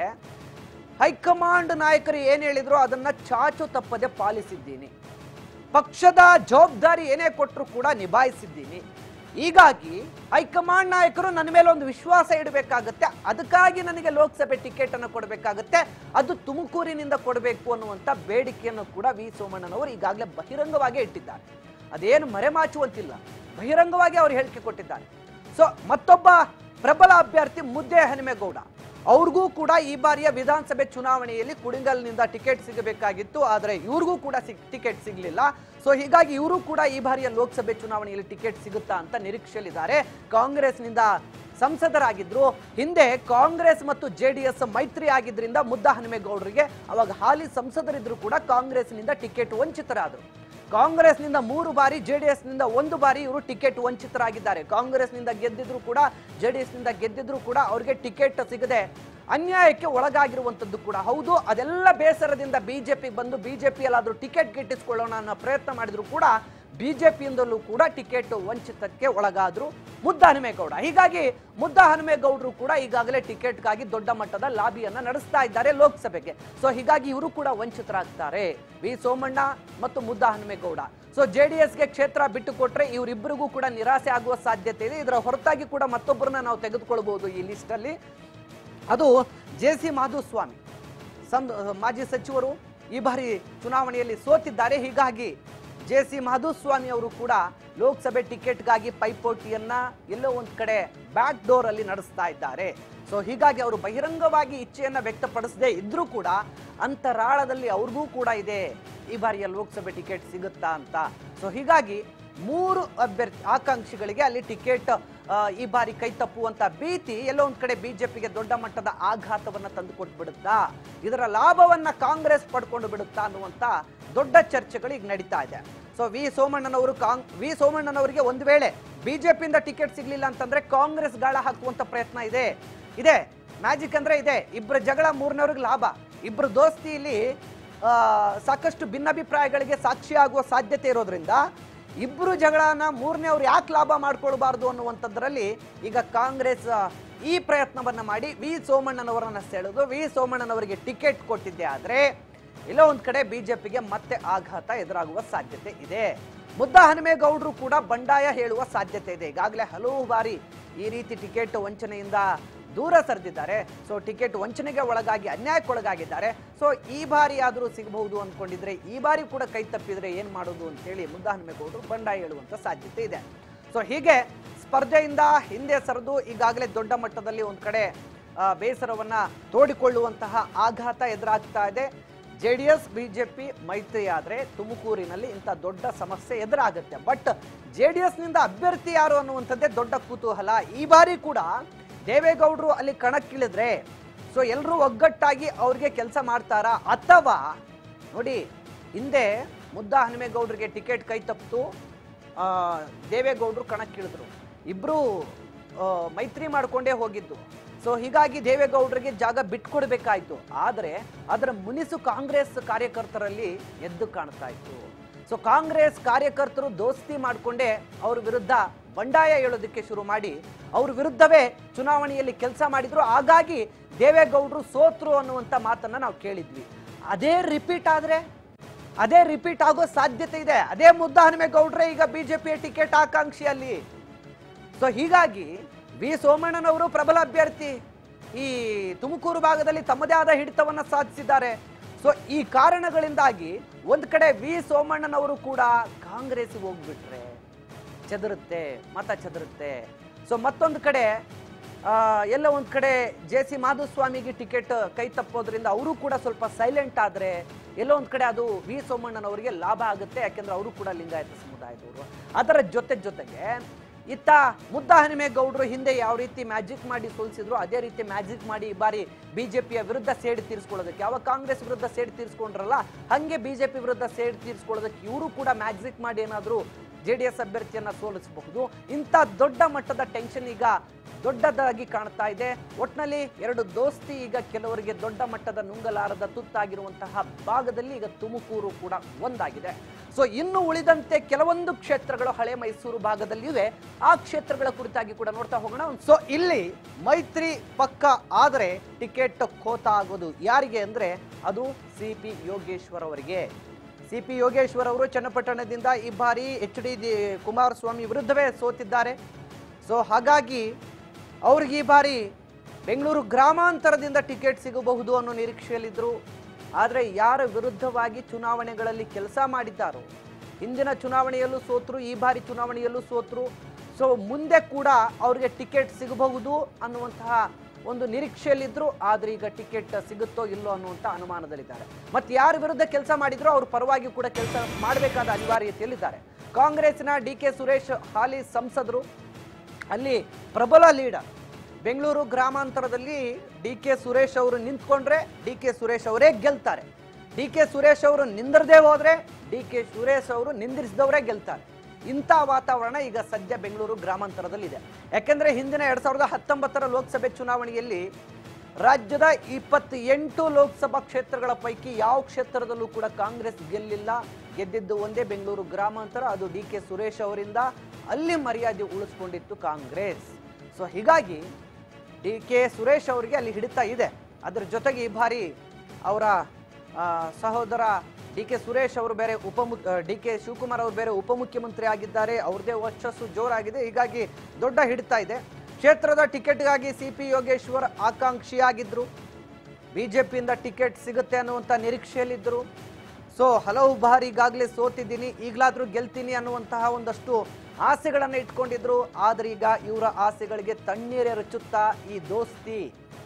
ಹೈಕಮಾಂಡ್ ನಾಯಕರು ಏನು ಹೇಳಿದ್ರು ಅದನ್ನ ಚಾಚು ತಪ್ಪದೆ ಪಾಲಿಸಿದ್ದೀನಿ, ಪಕ್ಷದ ಜವಾಬ್ದಾರಿ ಏನೇ ಕೊಟ್ಟರು ಕೂಡ ನಿಭಾಯಿಸಿದ್ದೀನಿ. ಹೀಗಾಗಿ ಹೈಕಮಾಂಡ್ ನಾಯಕರು ನನ್ನ ಮೇಲೆ ಒಂದು ವಿಶ್ವಾಸ ಇಡಬೇಕಾಗತ್ತೆ, ಅದಕ್ಕಾಗಿ ನನಗೆ ಲೋಕಸಭೆ ಟಿಕೆಟ್ ಅನ್ನು ಕೊಡಬೇಕಾಗತ್ತೆ, ಅದು ತುಮಕೂರಿನಿಂದ ಕೊಡಬೇಕು ಅನ್ನುವಂಥ ಬೇಡಿಕೆಯನ್ನು ಕೂಡ ವಿ ಸೋಮಣ್ಣನವರು ಈಗಾಗಲೇ ಬಹಿರಂಗವಾಗಿ ಇಟ್ಟಿದ್ದಾರೆ. ಅದೇನು ಮರೆಮಾಚುವಂತಿಲ್ಲ, ಬಹಿರಂಗವಾಗಿ ಅವರು ಹೇಳಿಕೆ ಕೊಟ್ಟಿದ್ದಾರೆ. ಸೊ ಮತ್ತೊಬ್ಬ ಪ್ರಬಲ ಅಭ್ಯರ್ಥಿ ಮುದ್ದೆ ಹನುಮೇಗೌಡ. ಅವ್ರಿಗೂ ಕೂಡ ಈ ಬಾರಿಯ ವಿಧಾನಸಭೆ ಚುನಾವಣೆಯಲ್ಲಿ ಕುಡಿಂಗಲ್ನಿಂದ ಟಿಕೆಟ್ ಸಿಗಬೇಕಾಗಿತ್ತು, ಆದರೆ ಇವ್ರಿಗೂ ಕೂಡ ಸಿಗ್ ಟಿಕೆಟ್ ಸಿಗಲಿಲ್ಲ. ಸೊ ಹೀಗಾಗಿ ಇವರು ಕೂಡ ಈ ಬಾರಿಯ ಲೋಕಸಭೆ ಚುನಾವಣೆಯಲ್ಲಿ ಟಿಕೆಟ್ ಸಿಗುತ್ತಾ ಅಂತ ನಿರೀಕ್ಷೆಯಲ್ಲಿದ್ದಾರೆ. ಕಾಂಗ್ರೆಸ್ನಿಂದ ಸಂಸದರಾಗಿದ್ರು. ಹಿಂದೆ ಕಾಂಗ್ರೆಸ್ ಮತ್ತು ಜೆ ಡಿ ಎಸ್ ಮೈತ್ರಿ ಆಗಿದ್ರಿಂದ ಮುದ್ದಹನುಮೇಗೌಡರಿಗೆ ಅವಾಗ ಹಾಲಿ ಸಂಸದರಿದ್ರು ಕೂಡ ಕಾಂಗ್ರೆಸ್ನಿಂದ ಟಿಕೆಟ್ ವಂಚಿತರಾದರು. ಕಾಂಗ್ರೆಸ್ನಿಂದ ಮೂರು ಬಾರಿ, ಜೆ ಡಿ ಎಸ್ನಿಂದ ಒಂದು ಬಾರಿ ಇವರು ಟಿಕೆಟ್ ವಂಚಿತರಾಗಿದ್ದಾರೆ. ಕಾಂಗ್ರೆಸ್ನಿಂದ ಗೆದ್ದಿದ್ರು ಕೂಡ, ಜೆ ಡಿ ಎಸ್ನಿಂದ ಗೆದ್ದಿದ್ರು ಕೂಡ ಅವರಿಗೆ ಟಿಕೆಟ್ ಸಿಗದೆ ಅನ್ಯಾಯಕ್ಕೆ ಒಳಗಾಗಿರುವಂಥದ್ದು ಕೂಡ ಹೌದು. ಅದೆಲ್ಲ ಬೇಸರದಿಂದ ಬಿಜೆಪಿ ಬಂದು ಬಿಜೆಪಿಯಲ್ಲಾದರೂ ಟಿಕೆಟ್ ಗಿಟ್ಟಿಸ್ಕೊಳ್ಳೋಣ ಅನ್ನೋ ಪ್ರಯತ್ನ ಮಾಡಿದ್ರು ಕೂಡ ಬಿಜೆಪಿಯಿಂದಲೂ ಕೂಡ ಟಿಕೆಟ್ ವಂಚಿತಕ್ಕೆ ಒಳಗಾದ್ರು ಮುದ್ದಹನುಮೇಗೌಡ. ಹೀಗಾಗಿ ಮುದ್ದಹನುಮೇಗೌಡರು ಕೂಡ ಈಗಾಗಲೇ ಟಿಕೆಟ್ಗಾಗಿ ದೊಡ್ಡ ಮಟ್ಟದ ಲಾಬಿಯನ್ನ ನಡೆಸ್ತಾ ಇದ್ದಾರೆ ಲೋಕಸಭೆಗೆ. ಸೊ ಹೀಗಾಗಿ ಇವರು ಕೂಡ ವಂಚಿತರಾಗ್ತಾರೆ, ವಿ ಸೋಮಣ್ಣ ಮತ್ತು ಮುದ್ದಹನುಮೇಗೌಡ. ಸೊ ಜೆ ಡಿ ಎಸ್ಗೆ ಕ್ಷೇತ್ರ ಬಿಟ್ಟು ಕೊಟ್ರೆ ಇವರಿಬ್ಬರಿಗೂ ಕೂಡ ನಿರಾಸೆ ಆಗುವ ಸಾಧ್ಯತೆ ಇದೆ. ಇದರ ಹೊರತಾಗಿ ಕೂಡ ಮತ್ತೊಬ್ಬರನ್ನ ನಾವು ತೆಗೆದುಕೊಳ್ಬಹುದು ಈ ಲಿಸ್ಟ್ ಅಲ್ಲಿ. ಅದು ಜೆ ಸಿ ಮಾಧುಸ್ವಾಮಿ, ಸಂ ಮಾಜಿ ಸಚಿವರು, ಈ ಬಾರಿ ಚುನಾವಣೆಯಲ್ಲಿ ಸೋತಿದ್ದಾರೆ. ಹೀಗಾಗಿ ಜೆ ಸಿ ಮಾಧುಸ್ವಾಮಿ ಅವರು ಕೂಡ ಲೋಕಸಭೆ ಟಿಕೆಟ್ಗಾಗಿ ಪೈಪೋಟಿಯನ್ನ ಎಲ್ಲೋ ಒಂದು ಕಡೆ ಬ್ಯಾಕ್ ಡೋರ್ ಅಲ್ಲಿ ನಡೆಸ್ತಾ ಇದ್ದಾರೆ. ಸೊ ಹೀಗಾಗಿ ಅವರು ಬಹಿರಂಗವಾಗಿ ಇಚ್ಛೆಯನ್ನ ವ್ಯಕ್ತಪಡಿಸದೇ ಇದ್ರೂ ಕೂಡ ಅಂತರಾಳದಲ್ಲಿ ಅವ್ರಿಗೂ ಕೂಡ ಇದೆ ಈ ಬಾರಿಯ ಲೋಕಸಭೆ ಟಿಕೆಟ್ ಸಿಗುತ್ತಾ ಅಂತ. ಸೊ ಹೀಗಾಗಿ ಮೂರು ಅಭ್ಯರ್ಥಿ ಆಕಾಂಕ್ಷಿಗಳಿಗೆ ಅಲ್ಲಿ ಟಿಕೆಟ್ ಈ ಬಾರಿ ಕೈ ತಪ್ಪುವಂತ ಭೀತಿ ಎಲ್ಲೋ ಒಂದ್ ಕಡೆ ಬಿಜೆಪಿಗೆ ದೊಡ್ಡ ಮಟ್ಟದ ಆಘಾತವನ್ನ ತಂದು ಕೊಟ್ಬಿಡುತ್ತಾ, ಇದರ ಲಾಭವನ್ನ ಕಾಂಗ್ರೆಸ್ ಪಡ್ಕೊಂಡು ಬಿಡುತ್ತಾ ಅನ್ನುವಂತ ದೊಡ್ಡ ಚರ್ಚೆಗಳು ಈಗ ನಡೀತಾ ಇದೆ. ಸೊ ವಿ ಸೋಮಣ್ಣನವರು ಕಾಂಗ್ ವಿ ಸೋಮಣ್ಣನವರಿಗೆ ಒಂದು ವೇಳೆ ಬಿಜೆಪಿಯಿಂದ ಟಿಕೆಟ್ ಸಿಗ್ಲಿಲ್ಲ ಅಂತಂದ್ರೆ ಕಾಂಗ್ರೆಸ್ ಗಾಳ ಹಾಕುವಂತ ಪ್ರಯತ್ನ ಇದೆ ಇದೆ ಮ್ಯಾಜಿಕ್ ಅಂದ್ರೆ ಇದೆ. ಇಬ್ಬರ ಜಗಳ ಮೂರನೇವ್ರಿಗೆ ಲಾಭ. ಇಬ್ಬರು ದೋಸ್ತಿ ಇಲ್ಲಿ ಆ ಸಾಕಷ್ಟು ಭಿನ್ನಾಭಿಪ್ರಾಯಗಳಿಗೆ ಸಾಕ್ಷಿಯಾಗುವ ಸಾಧ್ಯತೆ ಇರೋದ್ರಿಂದ ಇಬ್ಬರು ಜಗಳನ ಮೂರನೇವ್ರು ಯಾಕೆ ಲಾಭ ಮಾಡ್ಕೊಳ್ಬಾರ್ದು ಅನ್ನುವಂಥದ್ರಲ್ಲಿ ಈಗ ಕಾಂಗ್ರೆಸ್ ಈ ಪ್ರಯತ್ನವನ್ನ ಮಾಡಿ ವಿ ಸೋಮಣ್ಣನವರನ್ನ ಸೆಳೆದು ವಿ ಸೋಮಣ್ಣನವರಿಗೆ ಟಿಕೆಟ್ ಕೊಟ್ಟಿದ್ದೆ ಆದ್ರೆ ಎಲ್ಲೋ ಒಂದ್ ಕಡೆ ಬಿಜೆಪಿಗೆ ಮತ್ತೆ ಆಘಾತ ಎದುರಾಗುವ ಸಾಧ್ಯತೆ ಇದೆ. ಮುದ್ದಹನುಮೇಗೌಡರು ಕೂಡ ಬಂಡಾಯ ಹೇಳುವ ಸಾಧ್ಯತೆ ಇದೆ. ಈಗಾಗಲೇ ಹಲವು ಬಾರಿ ಈ ರೀತಿ ಟಿಕೆಟ್ ವಂಚನೆಯಿಂದ ದೂರ ಸರಿದಿದ್ದಾರೆ. ಸೊ ಟಿಕೆಟ್ ವಂಚನೆಗೆ ಒಳಗಾಗಿ ಅನ್ಯಾಯಕ್ಕೊಳಗಾಗಿದ್ದಾರೆ. ಸೊ ಈ ಬಾರಿ ಆದರೂ ಸಿಗಬಹುದು ಅಂದ್ಕೊಂಡಿದ್ರೆ ಈ ಬಾರಿ ಕೂಡ ಕೈ ತಪ್ಪಿದ್ರೆ ಏನ್ ಮಾಡೋದು ಅಂತೇಳಿ ಮುದ್ದಹನುಮೇಗೌಡರು ಬಂಡಾಯ ಹೇಳುವಂತ ಸಾಧ್ಯತೆ ಇದೆ. ಸೊ ಹೀಗೆ ಸ್ಪರ್ಧೆಯಿಂದ ಹಿಂದೆ ಸರಿದು ಈಗಾಗಲೇ ದೊಡ್ಡ ಮಟ್ಟದಲ್ಲಿ ಒಂದ್ ಕಡೆ ಬೇಸರವನ್ನ ತೋಡಿಕೊಳ್ಳುವಂತಹ ಆಘಾತ ಎದುರಾಗ್ತಾ ಇದೆ. ಜೆ ಡಿ ಎಸ್ ಬಿಜೆಪಿ ಮೈತ್ರಿ ಆದ್ರೆ ತುಮಕೂರಿನಲ್ಲಿ ಇಂಥ ದೊಡ್ಡ ಸಮಸ್ಯೆ ಎದುರಾಗುತ್ತೆ. ಬಟ್ ಜೆ ಡಿ ಎಸ್ ನಿಂದ ಅಭ್ಯರ್ಥಿ ಯಾರು ಅನ್ನುವಂಥದ್ದೇ ದೊಡ್ಡ ಕುತೂಹಲ. ಈ ಬಾರಿ ಕೂಡ ದೇವೇಗೌಡರು ಅಲ್ಲಿ ಕಣಕ್ಕಿಳಿದ್ರೆ ಸೊ ಎಲ್ಲರೂ ಒಗ್ಗಟ್ಟಾಗಿ ಅವ್ರಿಗೆ ಕೆಲಸ ಮಾಡ್ತಾರಾ, ಅಥವಾ ನೋಡಿ ಹಿಂದೆ ಮುದ್ದಹನುಮೇಗೌಡರಿಗೆ ಟಿಕೆಟ್ ಕೈ ತಪ್ಪಿತು, ದೇವೇಗೌಡರು ಕಣಕ್ಕಿಳಿದ್ರು, ಇಬ್ರು ಮೈತ್ರಿ ಮಾಡ್ಕೊಂಡೇ ಹೋಗಿದ್ದು. ಸೊ ಹೀಗಾಗಿ ದೇವೇಗೌಡರಿಗೆ ಜಾಗ ಬಿಟ್ಕೊಡ್ಬೇಕಾಯ್ತು. ಆದರೆ ಅದರ ಮುನಿಸು ಕಾಂಗ್ರೆಸ್ ಕಾರ್ಯಕರ್ತರಲ್ಲಿ ಎದ್ದು ಕಾಣ್ತಾ ಇತ್ತು. ಸೊ ಕಾಂಗ್ರೆಸ್ ಕಾರ್ಯಕರ್ತರು ದೋಸ್ತಿ ಮಾಡಿಕೊಂಡೇ ಅವ್ರ ವಿರುದ್ಧ ಬಂಡಾಯ ಹೇಳೋದಕ್ಕೆ ಶುರು ಮಾಡಿ ಅವ್ರ ವಿರುದ್ಧವೇ ಚುನಾವಣೆಯಲ್ಲಿ ಕೆಲಸ ಮಾಡಿದ್ರು. ಹಾಗಾಗಿ ದೇವೇಗೌಡರು ಸೋತ್ರು ಅನ್ನುವಂಥ ಮಾತನ್ನ ನಾವು ಕೇಳಿದ್ವಿ. ಅದೇ ರಿಪೀಟ್ ಆದ್ರೆ ಅದೇ ರಿಪೀಟ್ ಆಗೋ ಸಾಧ್ಯತೆ ಇದೆ. ಅದೇ ಮುದ್ದಹನುಮೇಗೌಡ್ರೆ ಈಗ ಬಿಜೆಪಿಯ ಟಿಕೆಟ್ ಆಕಾಂಕ್ಷಿಯಲ್ಲಿ. ಸೊ ಹೀಗಾಗಿ ವಿ ಸೋಮಣ್ಣನವರು ಪ್ರಬಲ ಅಭ್ಯರ್ಥಿ, ಈ ತುಮಕೂರು ಭಾಗದಲ್ಲಿ ತಮ್ಮದೇ ಆದ ಹಿಡಿತವನ್ನ ಸಾಧಿಸಿದ್ದಾರೆ. ಸೊ ಈ ಕಾರಣಗಳಿಂದಾಗಿ ಒಂದ್ ಕಡೆ ವಿ ಸೋಮಣ್ಣನವರು ಕೂಡ ಕಾಂಗ್ರೆಸ್ ಹೋಗ್ಬಿಟ್ರೆ ಚದುರುತ್ತೆ, ಮತ ಚದುರುತ್ತೆ. ಸೊ ಮತ್ತೊಂದು ಕಡೆ ಎಲ್ಲ ಒಂದ್ ಕಡೆ ಜೆ ಸಿ ಮಾಧುಸ್ವಾಮಿಗೆ ಟಿಕೆಟ್ ಕೈ ತಪ್ಪೋದ್ರಿಂದ ಅವರು ಕೂಡ ಸ್ವಲ್ಪ ಸೈಲೆಂಟ್ ಆದ್ರೆ ಎಲ್ಲೋ ಒಂದ್ ಕಡೆ ಅದು ವಿ ಸೋಮಣ್ಣನವರಿಗೆ ಲಾಭ ಆಗುತ್ತೆ. ಯಾಕೆಂದ್ರೆ ಅವರು ಕೂಡ ಲಿಂಗಾಯತ ಸಮುದಾಯದವರು. ಅದರ ಜೊತೆ ಜೊತೆಗೆ ಇತ್ತ ಮುದ್ದಹನುಮೇಗೌಡರು ಹಿಂದೆ ಯಾವ ರೀತಿ ಮ್ಯಾಜಿಕ್ ಮಾಡಿ ಸೋಲಿಸಿದ್ರು ಅದೇ ರೀತಿ ಮ್ಯಾಜಿಕ್ ಮಾಡಿ ಈ ಬಾರಿ ಬಿಜೆಪಿಯ ವಿರುದ್ಧ ಸೇಡು ತೀರಿಸ್ಕೊಳ್ಳೋದಕ್ಕೆ, ಯಾವ ಕಾಂಗ್ರೆಸ್ ವಿರುದ್ಧ ಸೇಡು ತೀರಿಸ್ಕೊಂಡ್ರಲ್ಲ ಹಂಗೆ ಬಿಜೆಪಿ ವಿರುದ್ಧ ಸೇಡು ತೀರಿಸ್ಕೊಳ್ಳೋದಕ್ಕೆ ಇವರು ಕೂಡ ಮ್ಯಾಜಿಕ್ ಮಾಡಿ ಏನಾದರೂ ಜೆ ಡಿ ಎಸ್ ಅಭ್ಯರ್ಥಿಯನ್ನ ಸೋಲಿಸಬಹುದು. ಇಂಥ ದೊಡ್ಡ ಮಟ್ಟದ ಟೆನ್ಷನ್ ಈಗ ದೊಡ್ಡದಾಗಿ ಕಾಣ್ತಾ ಇದೆ. ಒಟ್ನಲ್ಲಿ ಎರಡು ದೋಸ್ತಿ ಈಗ ಕೆಲವರಿಗೆ ದೊಡ್ಡ ಮಟ್ಟದ ನುಂಗಲಾರದ ತುತ್ತಾಗಿರುವಂತಹ ಭಾಗದಲ್ಲಿ ಈಗ ತುಮಕೂರು ಕೂಡ ಒಂದಾಗಿದೆ. ಸೊ ಇನ್ನು ಉಳಿದಂತೆ ಕೆಲವೊಂದು ಕ್ಷೇತ್ರಗಳು ಹಳೆ ಮೈಸೂರು ಭಾಗದಲ್ಲಿವೆ. ಆ ಕ್ಷೇತ್ರಗಳ ಕುರಿತಾಗಿ ಕೂಡ ನೋಡ್ತಾ ಹೋಗೋಣ. ಸೊ ಇಲ್ಲಿ ಮೈತ್ರಿ ಪಕ್ಕ ಆದರೆ ಟಿಕೆಟ್ ಖೋತ ಆಗೋದು ಯಾರಿಗೆ ಅಂದ್ರೆ ಅದು ಸಿ ಪಿ ಯೋಗೇಶ್ವರ್ ಅವರಿಗೆ. ಸಿ ಪಿ ಯೋಗೇಶ್ವರ್ ಅವರು ಚನ್ನಪಟ್ಟಣದಿಂದ ಈ ಬಾರಿ ಎಚ್ ಡಿ ಕುಮಾರಸ್ವಾಮಿ ವಿರುದ್ಧವೇ ಸೋತಿದ್ದಾರೆ. ಸೊ ಹಾಗಾಗಿ ಅವ್ರಿಗೆ ಈ ಬಾರಿ ಬೆಂಗಳೂರು ಗ್ರಾಮಾಂತರದಿಂದ ಟಿಕೆಟ್ ಸಿಗಬಹುದು ಅನ್ನೋ ನಿರೀಕ್ಷೆಯಲ್ಲಿದ್ದರು. ಆದರೆ ಯಾರ ವಿರುದ್ಧವಾಗಿ ಚುನಾವಣೆಗಳಲ್ಲಿ ಕೆಲಸ ಮಾಡಿದ್ದಾರೋ, ಹಿಂದಿನ ಚುನಾವಣೆಯಲ್ಲೂ ಸೋತರು, ಈ ಬಾರಿ ಚುನಾವಣೆಯಲ್ಲೂ ಸೋತರು. ಸೊ ಮುಂದೆ ಕೂಡ ಅವರಿಗೆ ಟಿಕೆಟ್ ಸಿಗಬಹುದು ಅನ್ನುವಂತಹ ಒಂದು ನಿರೀಕ್ಷೆಯಲ್ಲಿದ್ರು. ಆದ್ರೆ ಈಗ ಟಿಕೆಟ್ ಸಿಗುತ್ತೋ ಇಲ್ಲೋ ಅನ್ನುವಂಥ ಅನುಮಾನದಲ್ಲಿದ್ದಾರೆ. ಮತ್ತೆ ಯಾರ ವಿರುದ್ಧ ಕೆಲಸ ಮಾಡಿದ್ರು ಅವ್ರ ಪರವಾಗಿ ಕೂಡ ಕೆಲಸ ಮಾಡಬೇಕಾದ ಅನಿವಾರ್ಯತೆಯಲ್ಲಿದ್ದಾರೆ. ಕಾಂಗ್ರೆಸ್ನ ಡಿ ಕೆ ಸುರೇಶ್ ಹಾಲಿ ಸಂಸದರು, ಅಲ್ಲಿ ಪ್ರಬಲ ಲೀಡರ್. ಬೆಂಗಳೂರು ಗ್ರಾಮಾಂತರದಲ್ಲಿ ಡಿ ಕೆ ಸುರೇಶ್ ಅವರು ನಿಂತ್ಕೊಂಡ್ರೆ ಡಿ ಕೆ ಸುರೇಶ್ ಅವರೇ ಗೆಲ್ತಾರೆ. ಡಿ ಕೆ ಸುರೇಶ್ ಅವರು ನಿಂದಿರದೇ ಹೋದ್ರೆ ಡಿ ಕೆ ಸುರೇಶ್ ಅವರು ನಿಂದಿರಿಸಿದವರೇ ಗೆಲ್ತಾರೆ. ಇಂಥ ವಾತಾವರಣ ಈಗ ಸದ್ಯ ಬೆಂಗಳೂರು ಗ್ರಾಮಾಂತರದಲ್ಲಿದೆ. ಯಾಕೆಂದ್ರೆ ಹಿಂದಿನ ಎರಡ್ ಸಾವಿರದ ಹತ್ತೊಂಬತ್ತರ ಲೋಕಸಭೆ ಚುನಾವಣೆಯಲ್ಲಿ ರಾಜ್ಯದ ಇಪ್ಪತ್ತೆಂಟು ಲೋಕಸಭಾ ಕ್ಷೇತ್ರಗಳ ಪೈಕಿ ಯಾವ ಕ್ಷೇತ್ರದಲ್ಲೂ ಕೂಡ ಕಾಂಗ್ರೆಸ್ ಗೆಲ್ಲಿಲ್ಲ. ಗೆದ್ದಿದ್ದು ಒಂದೇ ಬೆಂಗಳೂರು ಗ್ರಾಮಾಂತರ, ಅದು ಡಿ ಕೆ ಸುರೇಶ್ ಅವರಿಂದ. ಅಲ್ಲಿ ಮರ್ಯಾದೆ ಉಳಿಸ್ಕೊಂಡಿತ್ತು ಕಾಂಗ್ರೆಸ್. ಸೊ ಹೀಗಾಗಿ ಡಿ ಕೆ ಸುರೇಶ್ ಅವರಿಗೆ ಅಲ್ಲಿ ಹಿಡಿತಾ ಇದೆ. ಅದರ ಜೊತೆಗೆ ಈ ಬಾರಿ ಅವರ ಸಹೋದರ ಡಿ ಕೆ ಸುರೇಶ್ ಅವರು ಬೇರೆ ಉಪಮು ಡಿ ಕೆ ಶಿವಕುಮಾರ್ ಅವರು ಬೇರೆ ಉಪಮುಖ್ಯಮಂತ್ರಿ ಆಗಿದ್ದಾರೆ. ಅವ್ರದೇ ವರ್ಚಸ್ಸು ಜೋರಾಗಿದೆ. ಹೀಗಾಗಿ ದೊಡ್ಡ ಹಿಡಿತಾ ಇದೆ. ಕ್ಷೇತ್ರದ ಟಿಕೆಟ್ಗಾಗಿ ಸಿ ಪಿ ಯೋಗೇಶ್ವರ್ ಆಕಾಂಕ್ಷಿಯಾಗಿದ್ರು. ಬಿಜೆಪಿಯಿಂದ ಟಿಕೆಟ್ ಸಿಗುತ್ತೆ ಅನ್ನುವಂಥ ನಿರೀಕ್ಷೆಯಲ್ಲಿದ್ದರು. ಸೊ ಹಲವು ಬಾರಿ ಈಗಾಗಲೇ ಸೋತಿದ್ದೀನಿ, ಈಗಲಾದರೂ ಗೆಲ್ತೀನಿ ಅನ್ನುವಂತಹ ಒಂದಷ್ಟು ಆಸೆಗಳನ್ನು ಇಟ್ಕೊಂಡಿದ್ರು. ಆದರೆ ಈಗ ಇವರ ಆಸೆಗಳಿಗೆ ತಣ್ಣೀರೆರಚುತ್ತಾ ಈ ದೋಸ್ತಿ.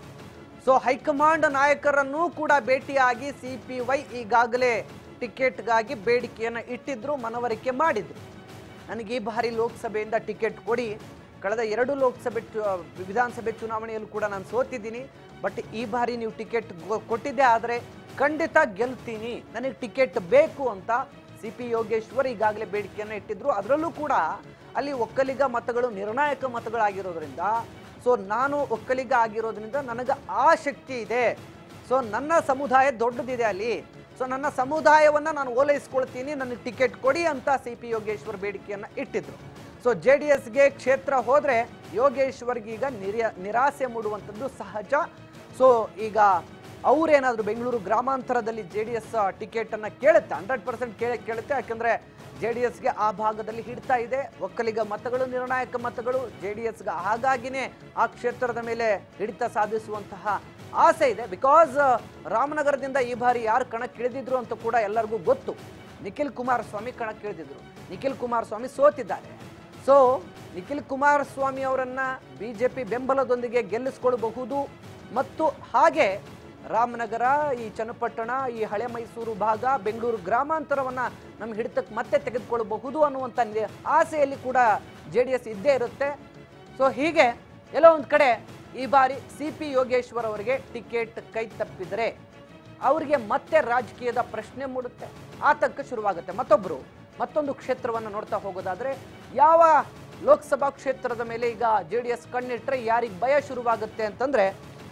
ಸೊ ಹೈಕಮಾಂಡ್ ನಾಯಕರನ್ನು ಕೂಡ ಭೇಟಿಯಾಗಿ ಸಿ ಪಿ ವೈ ಈಗಾಗಲೇ ಟಿಕೆಟ್ಗಾಗಿ ಬೇಡಿಕೆಯನ್ನು ಇಟ್ಟಿದ್ರು, ಮನವರಿಕೆ ಮಾಡಿದ್ರು. ನನಗೆ ಈ ಬಾರಿ ಲೋಕಸಭೆಯಿಂದ ಟಿಕೆಟ್ ಕೊಡಿ, ಕಳೆದ ಎರಡು ಲೋಕಸಭೆ ವಿಧಾನಸಭೆ ಚುನಾವಣೆಯಲ್ಲೂ ಕೂಡ ನಾನು ಸೋತಿದ್ದೀನಿ, ಬಟ್ ಈ ಬಾರಿ ನೀವು ಟಿಕೆಟ್ ಕೊಟ್ಟಿದ್ದೆ ಆದರೆ ಖಂಡಿತ ಗೆಲ್ತೀನಿ, ನನಗೆ ಟಿಕೆಟ್ ಬೇಕು ಅಂತ ಸಿ ಪಿ ಯೋಗೇಶ್ವರ್ ಈಗಾಗಲೇ ಬೇಡಿಕೆಯನ್ನು ಇಟ್ಟಿದ್ರು. ಅದರಲ್ಲೂ ಕೂಡ ಅಲ್ಲಿ ಒಕ್ಕಲಿಗ ಮತಗಳು ನಿರ್ಣಾಯಕ ಮತಗಳಾಗಿರೋದ್ರಿಂದ, ಸೊ ನಾನು ಒಕ್ಕಲಿಗ ಆಗಿರೋದ್ರಿಂದ ನನಗೆ ಆ ಶಕ್ತಿ ಇದೆ. ಸೊ ನನ್ನ ಸಮುದಾಯ ದೊಡ್ಡದಿದೆ ಅಲ್ಲಿ. ಸೊ ನನ್ನ ಸಮುದಾಯವನ್ನು ನಾನು ಓಲೈಸ್ಕೊಳ್ತೀನಿ, ನನಗೆ ಟಿಕೆಟ್ ಕೊಡಿ ಅಂತ ಸಿ ಪಿ ಯೋಗೇಶ್ವರ್ ಬೇಡಿಕೆಯನ್ನು ಇಟ್ಟಿದ್ರು. ಸೊ ಜೆ ಡಿ ಎಸ್ಗೆ ಕ್ಷೇತ್ರ ಹೋದರೆ ಯೋಗೇಶ್ವರ್ಗೆ ಈಗ ನಿರ ನಿರಾಸೆ ಮೂಡುವಂಥದ್ದು ಸಹಜ. ಸೊ ಈಗ ಅವರೇನಾದರೂ ಬೆಂಗಳೂರು ಗ್ರಾಮಾಂತರದಲ್ಲಿ ಜೆ ಡಿ ಎಸ್ ಟಿಕೆಟನ್ನು ಕೇಳುತ್ತೆ, ಹಂಡ್ರೆಡ್ ಪರ್ಸೆಂಟ್ ಕೇಳಿ ಕೇಳುತ್ತೆ. ಯಾಕೆಂದರೆ ಜೆ ಡಿ ಎಸ್ಗೆ ಆ ಭಾಗದಲ್ಲಿ ಹಿಡ್ತಾ ಇದೆ. ಒಕ್ಕಲಿಗ ಮತಗಳು ನಿರ್ಣಾಯಕ ಮತಗಳು ಜೆ ಡಿ ಎಸ್ಗೆ, ಹಾಗಾಗಿನೇ ಆ ಕ್ಷೇತ್ರದ ಮೇಲೆ ಹಿಡಿತ ಸಾಧಿಸುವಂತಹ ಆಸೆ ಇದೆ. ಬಿಕಾಸ್ ರಾಮನಗರದಿಂದ ಈ ಬಾರಿ ಯಾರು ಕಣಕ್ಕಿಳಿದಿದ್ರು ಅಂತ ಕೂಡ ಎಲ್ಲರಿಗೂ ಗೊತ್ತು. ನಿಖಿಲ್ ಕುಮಾರಸ್ವಾಮಿ ಕಣಕ್ಕಿಳಿದಿದ್ರು, ನಿಖಿಲ್ ಕುಮಾರಸ್ವಾಮಿ ಸೋತಿದ್ದಾರೆ. ಸೊ ನಿಖಿಲ್ ಕುಮಾರಸ್ವಾಮಿ ಅವರನ್ನ ಬಿಜೆಪಿ ಬೆಂಬಲದೊಂದಿಗೆ ಗೆಲ್ಲಿಸ್ಕೊಳ್ಬಹುದು. ಮತ್ತು ಹಾಗೆ ರಾಮನಗರ, ಈ ಚನ್ನಪಟ್ಟಣ, ಈ ಹಳೆ ಮೈಸೂರು ಭಾಗ, ಬೆಂಗಳೂರು ಗ್ರಾಮಾಂತರವನ್ನ ನಮ್ಮ ಹಿಡಿತಕ್ಕೆ ಮತ್ತೆ ತೆಗೆದುಕೊಳ್ಳಬಹುದು ಅನ್ನುವಂಥ ಆಸೆಯಲ್ಲಿ ಕೂಡ ಜೆ ಡಿ ಎಸ್ ಇದ್ದೇ ಇರುತ್ತೆ. ಸೊ ಹೀಗೆ ಎಲ್ಲೋ ಒಂದು ಕಡೆ ಈ ಬಾರಿ ಸಿ ಪಿ ಯೋಗೇಶ್ವರ್ ಅವರಿಗೆ ಟಿಕೆಟ್ ಕೈ ತಪ್ಪಿದರೆ ಅವರಿಗೆ ಮತ್ತೆ ರಾಜಕೀಯದ ಪ್ರಶ್ನೆ ಮೂಡುತ್ತೆ, ಆತಂಕ ಶುರುವಾಗುತ್ತೆ. ಮತ್ತೊಬ್ಬರು ಮತ್ತೊಂದು ಕ್ಷೇತ್ರವನ್ನು ನೋಡ್ತಾ ಹೋಗೋದಾದ್ರೆ, ಯಾವ ಲೋಕಸಭಾ ಕ್ಷೇತ್ರದ ಮೇಲೆ ಈಗ ಜೆ ಡಿ ಎಸ್ ಕಣ್ಣಿಟ್ರೆ ಯಾರಿಗೆ ಭಯ ಶುರುವಾಗುತ್ತೆ ಅಂತಂದ್ರೆ,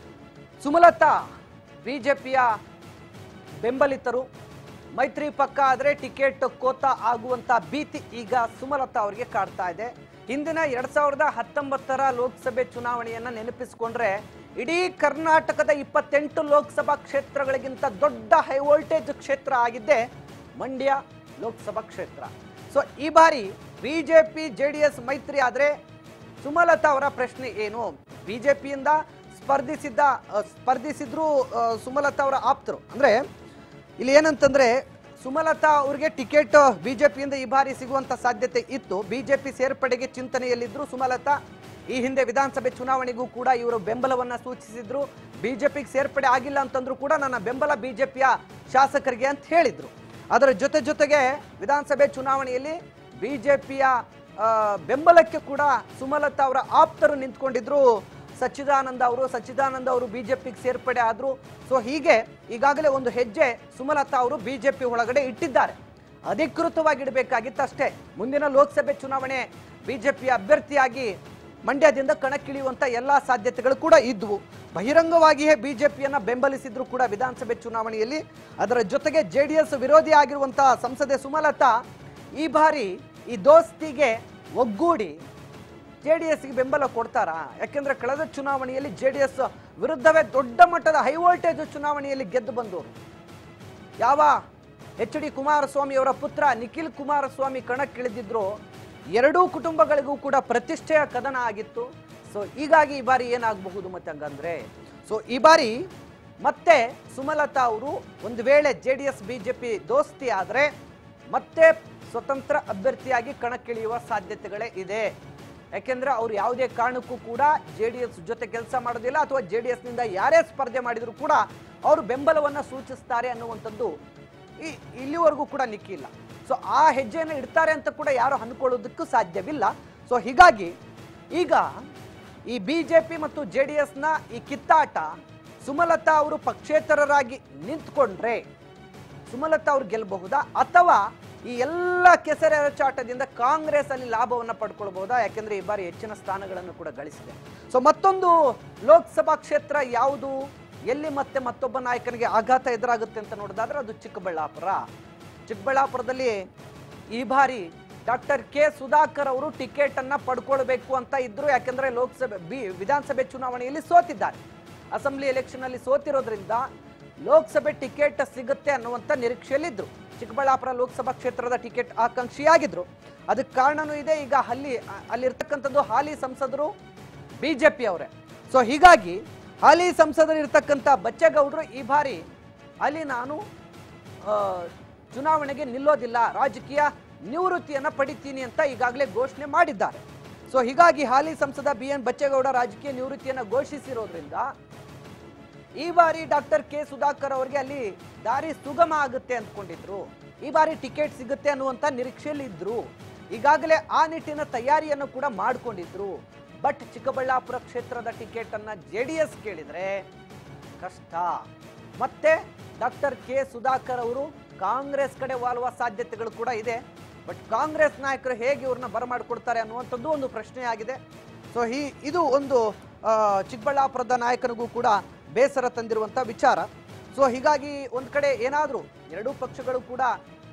ಸುಮಲತಾ ಬಿಜೆಪಿಯ ಬೆಂಬಲಿತರು, ಮೈತ್ರಿ ಪಕ್ಕ ಆದರೆ ಟಿಕೆಟ್ ಕೋತ ಆಗುವಂತ ಭೀತಿ ಈಗ ಸುಮಲತಾ ಅವರಿಗೆ ಕಾಡ್ತಾ ಇದೆ. ಹಿಂದಿನ ಎರಡ್ ಸಾವಿರದ ಹತ್ತೊಂಬತ್ತರ ಲೋಕಸಭೆ ಚುನಾವಣೆಯನ್ನ ನೆನಪಿಸಿಕೊಂಡ್ರೆ, ಇಡೀ ಕರ್ನಾಟಕದ ಇಪ್ಪತ್ತೆಂಟು ಲೋಕಸಭಾ ಕ್ಷೇತ್ರಗಳಿಗಿಂತ ದೊಡ್ಡ ಹೈ ವೋಲ್ಟೇಜ್ ಕ್ಷೇತ್ರ ಆಗಿದ್ದೆ ಮಂಡ್ಯ ಲೋಕಸಭಾ ಕ್ಷೇತ್ರ. ಸೊ ಈ ಬಾರಿ ಬಿಜೆಪಿ ಜೆ ಡಿ ಎಸ್ ಮೈತ್ರಿ ಆದರೆ ಸುಮಲತಾ ಅವರ ಪ್ರಶ್ನೆ ಏನು? ಬಿಜೆಪಿಯಿಂದ ಸ್ಪರ್ಧಿಸಿದ್ದ ಸ್ಪರ್ಧಿಸಿದ್ರು ಸುಮಲತಾ ಅವರ ಆಪ್ತರು. ಅಂದ್ರೆ ಇಲ್ಲಿ ಏನಂತಂದ್ರೆ, ಸುಮಲತಾ ಅವ್ರಿಗೆ ಟಿಕೆಟ್ ಬಿಜೆಪಿಯಿಂದ ಈ ಬಾರಿ ಸಿಗುವಂತ ಸಾಧ್ಯತೆ ಇತ್ತು. ಬಿಜೆಪಿ ಸೇರ್ಪಡೆಗೆ ಚಿಂತನೆಯಲ್ಲಿದ್ರು ಸುಮಲತಾ. ಈ ಹಿಂದೆ ವಿಧಾನಸಭೆ ಚುನಾವಣೆಗೂ ಕೂಡ ಇವರು ಬೆಂಬಲವನ್ನ ಸೂಚಿಸಿದ್ರು. ಬಿಜೆಪಿಗೆ ಸೇರ್ಪಡೆ ಆಗಿಲ್ಲ ಅಂತಂದ್ರೂ ಕೂಡ ನನ್ನ ಬೆಂಬಲ ಬಿಜೆಪಿಯ ಶಾಸಕರಿಗೆ ಅಂತ ಹೇಳಿದ್ರು. ಅದರ ಜೊತೆ ಜೊತೆಗೆ ವಿಧಾನಸಭೆ ಚುನಾವಣೆಯಲ್ಲಿ ಬಿಜೆಪಿಯ ಬೆಂಬಲಕ್ಕೆ ಕೂಡ ಸುಮಲತಾ ಅವರ ಆಪ್ತರು ನಿಂತ್ಕೊಂಡಿದ್ರು. ಸಚ್ಚಿದಾನಂದ ಅವರು ಸಚ್ಚಿದಾನಂದ ಅವರು ಬಿಜೆಪಿಗೆ ಸೇರ್ಪಡೆ ಆದ್ರು. ಸೊ ಹೀಗೆ ಈಗಾಗಲೇ ಒಂದು ಹೆಜ್ಜೆ ಸುಮಲತಾ ಅವರು ಬಿಜೆಪಿ ಒಳಗಡೆ ಇಟ್ಟಿದ್ದಾರೆ. ಅಧಿಕೃತವಾಗಿ ಇಡಬೇಕಾಗಿತ್ತು ಅಷ್ಟೇ. ಮುಂದಿನ ಲೋಕಸಭೆ ಚುನಾವಣೆ ಬಿಜೆಪಿಯ ಅಭ್ಯರ್ಥಿಯಾಗಿ ಮಂಡ್ಯದಿಂದ ಕಣಕ್ಕಿಳಿಯುವಂತ ಎಲ್ಲಾ ಸಾಧ್ಯತೆಗಳು ಕೂಡ ಇದ್ವು. ಬಹಿರಂಗವಾಗಿಯೇ ಬಿಜೆಪಿಯನ್ನ ಬೆಂಬಲಿಸಿದ್ರು ಕೂಡ ವಿಧಾನಸಭೆ ಚುನಾವಣೆಯಲ್ಲಿ. ಅದರ ಜೊತೆಗೆ ಜೆ ಡಿ ಎಸ್ ವಿರೋಧಿ ಆಗಿರುವಂತಹ ಸಂಸದೆ ಸುಮಲತಾ ಈ ಬಾರಿ ಈ ದೋಸ್ತಿಗೆ ಒಗ್ಗೂಡಿ ಜೆ ಡಿ ಎಸ್ಗೆ ಬೆಂಬಲ ಕೊಡ್ತಾರಾ? ಯಾಕೆಂದ್ರೆ ಕಳೆದ ಚುನಾವಣೆಯಲ್ಲಿ ಜೆ ಡಿ ಎಸ್ ವಿರುದ್ಧವೇ ದೊಡ್ಡ ಮಟ್ಟದ ಹೈ ವೋಲ್ಟೇಜ್ ಚುನಾವಣೆಯಲ್ಲಿ ಗೆದ್ದು ಬಂದವರು. ಯಾವ ಎಚ್ ಡಿ ಕುಮಾರಸ್ವಾಮಿ ಅವರ ಪುತ್ರ ನಿಖಿಲ್ ಕುಮಾರಸ್ವಾಮಿ ಕಣಕ್ಕಿಳಿದಿದ್ರು. ಎರಡೂ ಕುಟುಂಬಗಳಿಗೂ ಕೂಡ ಪ್ರತಿಷ್ಠೆಯ ಕದನ ಆಗಿತ್ತು. ಸೊ ಹೀಗಾಗಿ ಈ ಬಾರಿ ಏನಾಗಬಹುದು ಮತ್ತೆ ಹಂಗಂದ್ರೆ, ಸೊ ಈ ಬಾರಿ ಮತ್ತೆ ಸುಮಲತಾ ಅವರು ಒಂದು ವೇಳೆ ಜೆ ಡಿ ಎಸ್ ಬಿಜೆಪಿ ದೋಸ್ತಿ ಆದರೆ ಮತ್ತೆ ಸ್ವತಂತ್ರ ಅಭ್ಯರ್ಥಿಯಾಗಿ ಕಣಕ್ಕಿಳಿಯುವ ಸಾಧ್ಯತೆಗಳೇ ಇದೆ. ಯಾಕೆಂದ್ರೆ ಅವ್ರು ಯಾವುದೇ ಕಾರಣಕ್ಕೂ ಕೂಡ ಜೆ ಡಿ ಎಸ್ ಜೊತೆ ಕೆಲಸ ಮಾಡೋದಿಲ್ಲ ಅಥವಾ ಜೆ ಡಿ ಎಸ್ ನಿಂದ ಯಾರೇ ಸ್ಪರ್ಧೆ ಮಾಡಿದ್ರು ಕೂಡ ಅವರು ಬೆಂಬಲವನ್ನ ಸೂಚಿಸ್ತಾರೆ ಅನ್ನುವಂಥದ್ದು ಈ ಇಲ್ಲಿವರೆಗೂ ಕೂಡ ನಿಕ್ಕಿಲ್ಲ. ಸೊ ಆ ಹೆಜ್ಜೆಯನ್ನು ಇಡ್ತಾರೆ ಅಂತ ಕೂಡ ಯಾರು ಅಂದ್ಕೊಳ್ಳೋದಕ್ಕೂ ಸಾಧ್ಯವಿಲ್ಲ. ಸೊ ಹೀಗಾಗಿ ಈಗ ಈ ಬಿಜೆಪಿ ಮತ್ತು ಜೆ ಡಿ ಎಸ್ನ ಈ ಕಿತ್ತಾಟ ಸುಮಲತಾ ಅವರು ಪಕ್ಷೇತರರಾಗಿ ನಿಂತ್ಕೊಂಡ್ರೆ ಸುಮಲತಾ ಅವ್ರು ಗೆಲ್ಲಬಹುದಾ ಅಥವಾ ಈ ಎಲ್ಲ ಕೆಸರೆ ಎರಚಾಟದಿಂದ ಕಾಂಗ್ರೆಸ್ ಅಲ್ಲಿ ಲಾಭವನ್ನು ಪಡ್ಕೊಳ್ಬಹುದಾ? ಯಾಕೆಂದ್ರೆ ಈ ಬಾರಿ ಹೆಚ್ಚಿನ ಸ್ಥಾನಗಳನ್ನು ಕೂಡ ಗಳಿಸಿದೆ. ಸೊ ಮತ್ತೊಂದು ಲೋಕಸಭಾ ಕ್ಷೇತ್ರ ಯಾವುದು, ಎಲ್ಲಿ ಮತ್ತೆ ಮತ್ತೊಬ್ಬ ನಾಯಕನಿಗೆ ಆಘಾತ ಎದುರಾಗುತ್ತೆ ಅಂತ ನೋಡಿದಾದ್ರೆ ಅದು ಚಿಕ್ಕಬಳ್ಳಾಪುರ. ಚಿಕ್ಕಬಳ್ಳಾಪುರದಲ್ಲಿ ಈ ಬಾರಿ ಡಾಕ್ಟರ್ ಕೆ ಸುಧಾಕರ್ ಅವರು ಟಿಕೆಟ್ ಅನ್ನ ಪಡ್ಕೊಳ್ಬೇಕು ಅಂತ ಇದ್ರು. ಯಾಕೆಂದ್ರೆ ಲೋಕಸಭೆ ಬಿ ವಿಧಾನಸಭೆ ಚುನಾವಣೆಯಲ್ಲಿ ಸೋತಿದ್ದಾರೆ, ಅಸೆಂಬ್ಲಿ ಎಲೆಕ್ಷನ್ ಅಲ್ಲಿ ಸೋತಿರೋದ್ರಿಂದ ಲೋಕಸಭೆ ಟಿಕೆಟ್ ಸಿಗುತ್ತೆ ಅನ್ನುವಂಥ ನಿರೀಕ್ಷೆಯಲ್ಲಿದ್ರು. ಚಿಕ್ಕಬಳ್ಳಾಪುರ ಲೋಕಸಭಾ ಕ್ಷೇತ್ರದ ಟಿಕೆಟ್ ಆಕಾಂಕ್ಷಿಯಾಗಿದ್ರು. ಅದಕ್ಕೆ ಕಾರಣನೂ ಇದೆ. ಈಗ ಅಲ್ಲಿ ಅಲ್ಲಿರ್ತಕ್ಕಂಥದ್ದು ಹಾಲಿ ಸಂಸದರು ಬಿಜೆಪಿ ಅವರೇ. ಸೊ ಹೀಗಾಗಿ ಹಾಲಿ ಸಂಸದರು ಇರ್ತಕ್ಕಂಥ ಬಚ್ಚೇಗೌಡರು ಈ ಬಾರಿ ಅಲ್ಲಿ ನಾನು ಚುನಾವಣೆಗೆ ನಿಲ್ಲೋದಿಲ್ಲ, ರಾಜಕೀಯ ನಿವೃತ್ತಿಯನ್ನ ಪಡಿತೀನಿ ಅಂತ ಈಗಾಗಲೇ ಘೋಷಣೆ ಮಾಡಿದ್ದಾರೆ. ಸೊ ಹೀಗಾಗಿ ಹಾಲಿ ಸಂಸದ ಬಿ ಎನ್ ಬಚ್ಚೇಗೌಡ ರಾಜಕೀಯ ನಿವೃತ್ತಿಯನ್ನು ಘೋಷಿಸಿರೋದ್ರಿಂದ ಈ ಬಾರಿ ಡಾಕ್ಟರ್ ಕೆ ಸುಧಾಕರ್ ಅವರಿಗೆ ಅಲ್ಲಿ ದಾರಿ ಸುಗಮ ಆಗುತ್ತೆ ಅಂದ್ಕೊಂಡಿದ್ರು. ಈ ಬಾರಿ ಟಿಕೆಟ್ ಸಿಗುತ್ತೆ ಅನ್ನುವಂಥ ನಿರೀಕ್ಷೆಯಲ್ಲಿ ಇದ್ರು. ಈಗಾಗಲೇ ಆ ನಿಟ್ಟಿನ ತಯಾರಿಯನ್ನು ಕೂಡ ಮಾಡಿಕೊಂಡಿದ್ರು. ಬಟ್ ಚಿಕ್ಕಬಳ್ಳಾಪುರ ಕ್ಷೇತ್ರದ ಟಿಕೆಟ್ ಅನ್ನ ಜೆ ಡಿ ಎಸ್ ಕೇಳಿದ್ರೆ ಕಷ್ಟ. ಮತ್ತೆ ಡಾಕ್ಟರ್ ಕೆ ಸುಧಾಕರ್ ಅವರು ಕಾಂಗ್ರೆಸ್ ಕಡೆ ವಾಲುವ ಸಾಧ್ಯತೆಗಳು ಕೂಡ ಇದೆ. ಬಟ್ ಕಾಂಗ್ರೆಸ್ ನಾಯಕರು ಹೇಗೆ ಇವ್ರನ್ನ ಬರಮಾಡಿಕೊಡ್ತಾರೆ ಅನ್ನುವಂಥದ್ದು ಒಂದು ಪ್ರಶ್ನೆ ಆಗಿದೆ. ಸೊ ಈ ಇದು ಒಂದು ಚಿಕ್ಕಬಳ್ಳಾಪುರದ ನಾಯಕನಿಗೂ ಕೂಡ ಬೇಸರ ತಂದಿರುವಂಥ ವಿಚಾರ. ಸೊ ಹೀಗಾಗಿ ಒಂದು ಕಡೆ ಏನಾದರೂ ಎರಡೂ ಪಕ್ಷಗಳು ಕೂಡ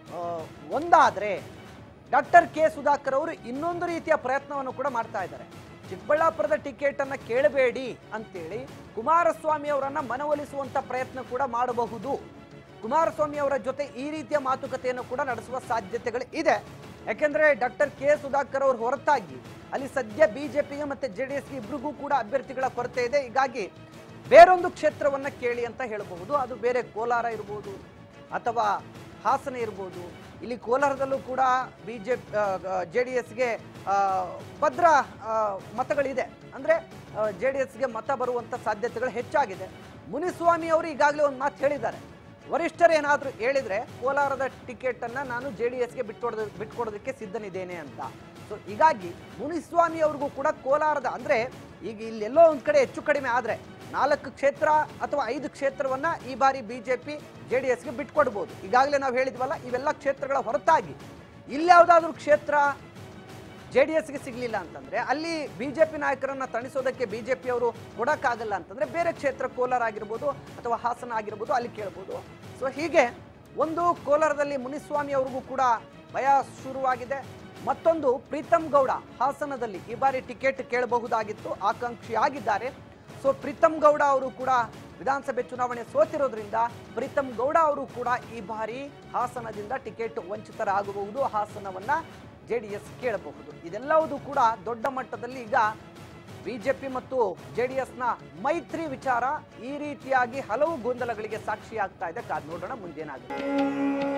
ಒಂದಾದರೆ ಡಾಕ್ಟರ್ ಕೆ ಸುಧಾಕರ್ ಅವರು ಇನ್ನೊಂದು ರೀತಿಯ ಪ್ರಯತ್ನವನ್ನು ಕೂಡ ಮಾಡ್ತಾ ಇದ್ದಾರೆ. ಚಿಕ್ಕಬಳ್ಳಾಪುರದ ಟಿಕೆಟ್ ಅನ್ನ ಕೇಳಬೇಡಿ ಅಂತೇಳಿ ಕುಮಾರಸ್ವಾಮಿ ಅವರನ್ನ ಮನವೊಲಿಸುವಂತ ಪ್ರಯತ್ನ ಕೂಡ ಮಾಡಬಹುದು. ಕುಮಾರಸ್ವಾಮಿ ಅವರ ಜೊತೆ ಈ ರೀತಿಯ ಮಾತುಕತೆಯನ್ನು ಕೂಡ ನಡೆಸುವ ಸಾಧ್ಯತೆಗಳು ಇದೆ. ಯಾಕೆಂದ್ರೆ ಡಾಕ್ಟರ್ ಕೆ ಸುಧಾಕರ್ ಅವರು ಹೊರತಾಗಿ ಅಲ್ಲಿ ಸದ್ಯ ಬಿಜೆಪಿಗೆ ಮತ್ತೆ ಜೆ ಡಿ ಎಸ್ಗೆ ಇಬ್ಬರಿಗೂ ಕೂಡ ಅಭ್ಯರ್ಥಿಗಳ ಕೊರತೆ ಇದೆ. ಹೀಗಾಗಿ ಬೇರೊಂದು ಕ್ಷೇತ್ರವನ್ನ ಕೇಳಿ ಅಂತ ಹೇಳಬಹುದು. ಅದು ಬೇರೆ ಕೋಲಾರ ಇರ್ಬೋದು ಅಥವಾ ಹಾಸನ ಇರ್ಬೋದು. ಇಲ್ಲಿ ಕೋಲಾರದಲ್ಲೂ ಕೂಡ ಬಿಜೆಪಿ ಜೆ ಡಿ ಎಸ್ಗೆ ಭದ್ರ ಮತಗಳಿದೆ, ಅಂದ್ರೆ ಜೆ ಡಿ ಎಸ್ಗೆ ಮತ ಬರುವಂತ ಸಾಧ್ಯತೆಗಳು ಹೆಚ್ಚಾಗಿದೆ. ಮುನಿಸ್ವಾಮಿ ಅವರು ಈಗಾಗಲೇ ಒಂದು ಮಾತು ಹೇಳಿದ್ದಾರೆ, ವರಿಷ್ಠರು ಏನಾದರೂ ಹೇಳಿದ್ರೆ ಕೋಲಾರದ ಟಿಕೆಟ್ ಅನ್ನ ನಾನು ಜೆ ಡಿ ಎಸ್ಗೆ ಬಿಟ್ಕೊಡೋದ ಬಿಟ್ಕೊಡೋದಕ್ಕೆ ಸಿದ್ಧನಿದ್ದೇನೆ ಅಂತ. ಸೊ ಹೀಗಾಗಿ ಮುನಿಸ್ವಾಮಿ ಅವ್ರಿಗೂ ಕೂಡ ಕೋಲಾರದ ಅಂದ್ರೆ ಈಗ ಇಲ್ಲೆಲ್ಲೋ ಒಂದ್ ಕಡೆ ಹೆಚ್ಚು ಕಡಿಮೆ ಆದ್ರೆ ನಾಲ್ಕು ಕ್ಷೇತ್ರ ಅಥವಾ ಐದು ಕ್ಷೇತ್ರವನ್ನ ಈ ಬಾರಿ ಬಿಜೆಪಿ ಜೆ ಡಿ ಎಸ್ಗೆ ಬಿಟ್ಕೊಡ್ಬೋದು. ಈಗಾಗಲೇ ನಾವು ಹೇಳಿದ್ವಲ್ಲ, ಇವೆಲ್ಲ ಕ್ಷೇತ್ರಗಳ ಹೊರತಾಗಿ ಇಲ್ಲಿ ಯಾವುದಾದ್ರೂ ಕ್ಷೇತ್ರ ಜೆ ಡಿ ಎಸ್ಗೆ ಸಿಗಲಿಲ್ಲ ಅಂತಂದ್ರೆ ಅಲ್ಲಿ ಬಿಜೆಪಿ ನಾಯಕರನ್ನ ತಣಿಸೋದಕ್ಕೆ ಬಿಜೆಪಿ ಅವರು ಕೊಡಕ್ಕಾಗಲ್ಲ ಅಂತಂದ್ರೆ ಬೇರೆ ಕ್ಷೇತ್ರ ಕೋಲಾರ ಆಗಿರ್ಬೋದು ಅಥವಾ ಹಾಸನ ಆಗಿರ್ಬೋದು ಅಲ್ಲಿ ಕೇಳ್ಬೋದು. ಸೊ ಹೀಗೆ ಒಂದು ಕೋಲಾರದಲ್ಲಿ ಮುನಿಸ್ವಾಮಿ ಅವ್ರಿಗೂ ಕೂಡ ಭಯ ಶುರುವಾಗಿದೆ. ಮತ್ತೊಂದು ಪ್ರೀತಮ್ ಗೌಡ ಹಾಸನದಲ್ಲಿ ಈ ಬಾರಿ ಟಿಕೆಟ್ ಕೇಳಬಹುದಾಗಿತ್ತು, ಆಕಾಂಕ್ಷಿ ಆಗಿದ್ದಾರೆ. ಸೊ ಪ್ರೀತಮ್ ಗೌಡ ಅವರು ಕೂಡ ವಿಧಾನಸಭೆ ಚುನಾವಣೆ ಸೋತಿರೋದ್ರಿಂದ ಪ್ರೀತಮ್ ಗೌಡ ಅವರು ಕೂಡ ಈ ಬಾರಿ ಹಾಸನದಿಂದ ಟಿಕೆಟ್ ವಂಚಿತರಾಗಬಹುದು. ಹಾಸನವನ್ನ ಜೆ ಡಿ ಎಸ್ ಕೇಳಬಹುದು. ಇದೆಲ್ಲವೂ ಕೂಡ ದೊಡ್ಡ ಮಟ್ಟದಲ್ಲಿ ಈಗ ಬಿಜೆಪಿ ಮತ್ತು ಜೆ ಡಿ ಎಸ್ನ ಮೈತ್ರಿ ವಿಚಾರ ಈ ರೀತಿಯಾಗಿ ಹಲವು ಗೊಂದಲಗಳಿಗೆ ಸಾಕ್ಷಿಯಾಗ್ತಾ ಇದೆ. ಕಾದ್ ನೋಡೋಣ ಮುಂದೇನಾಗುತ್ತೆ.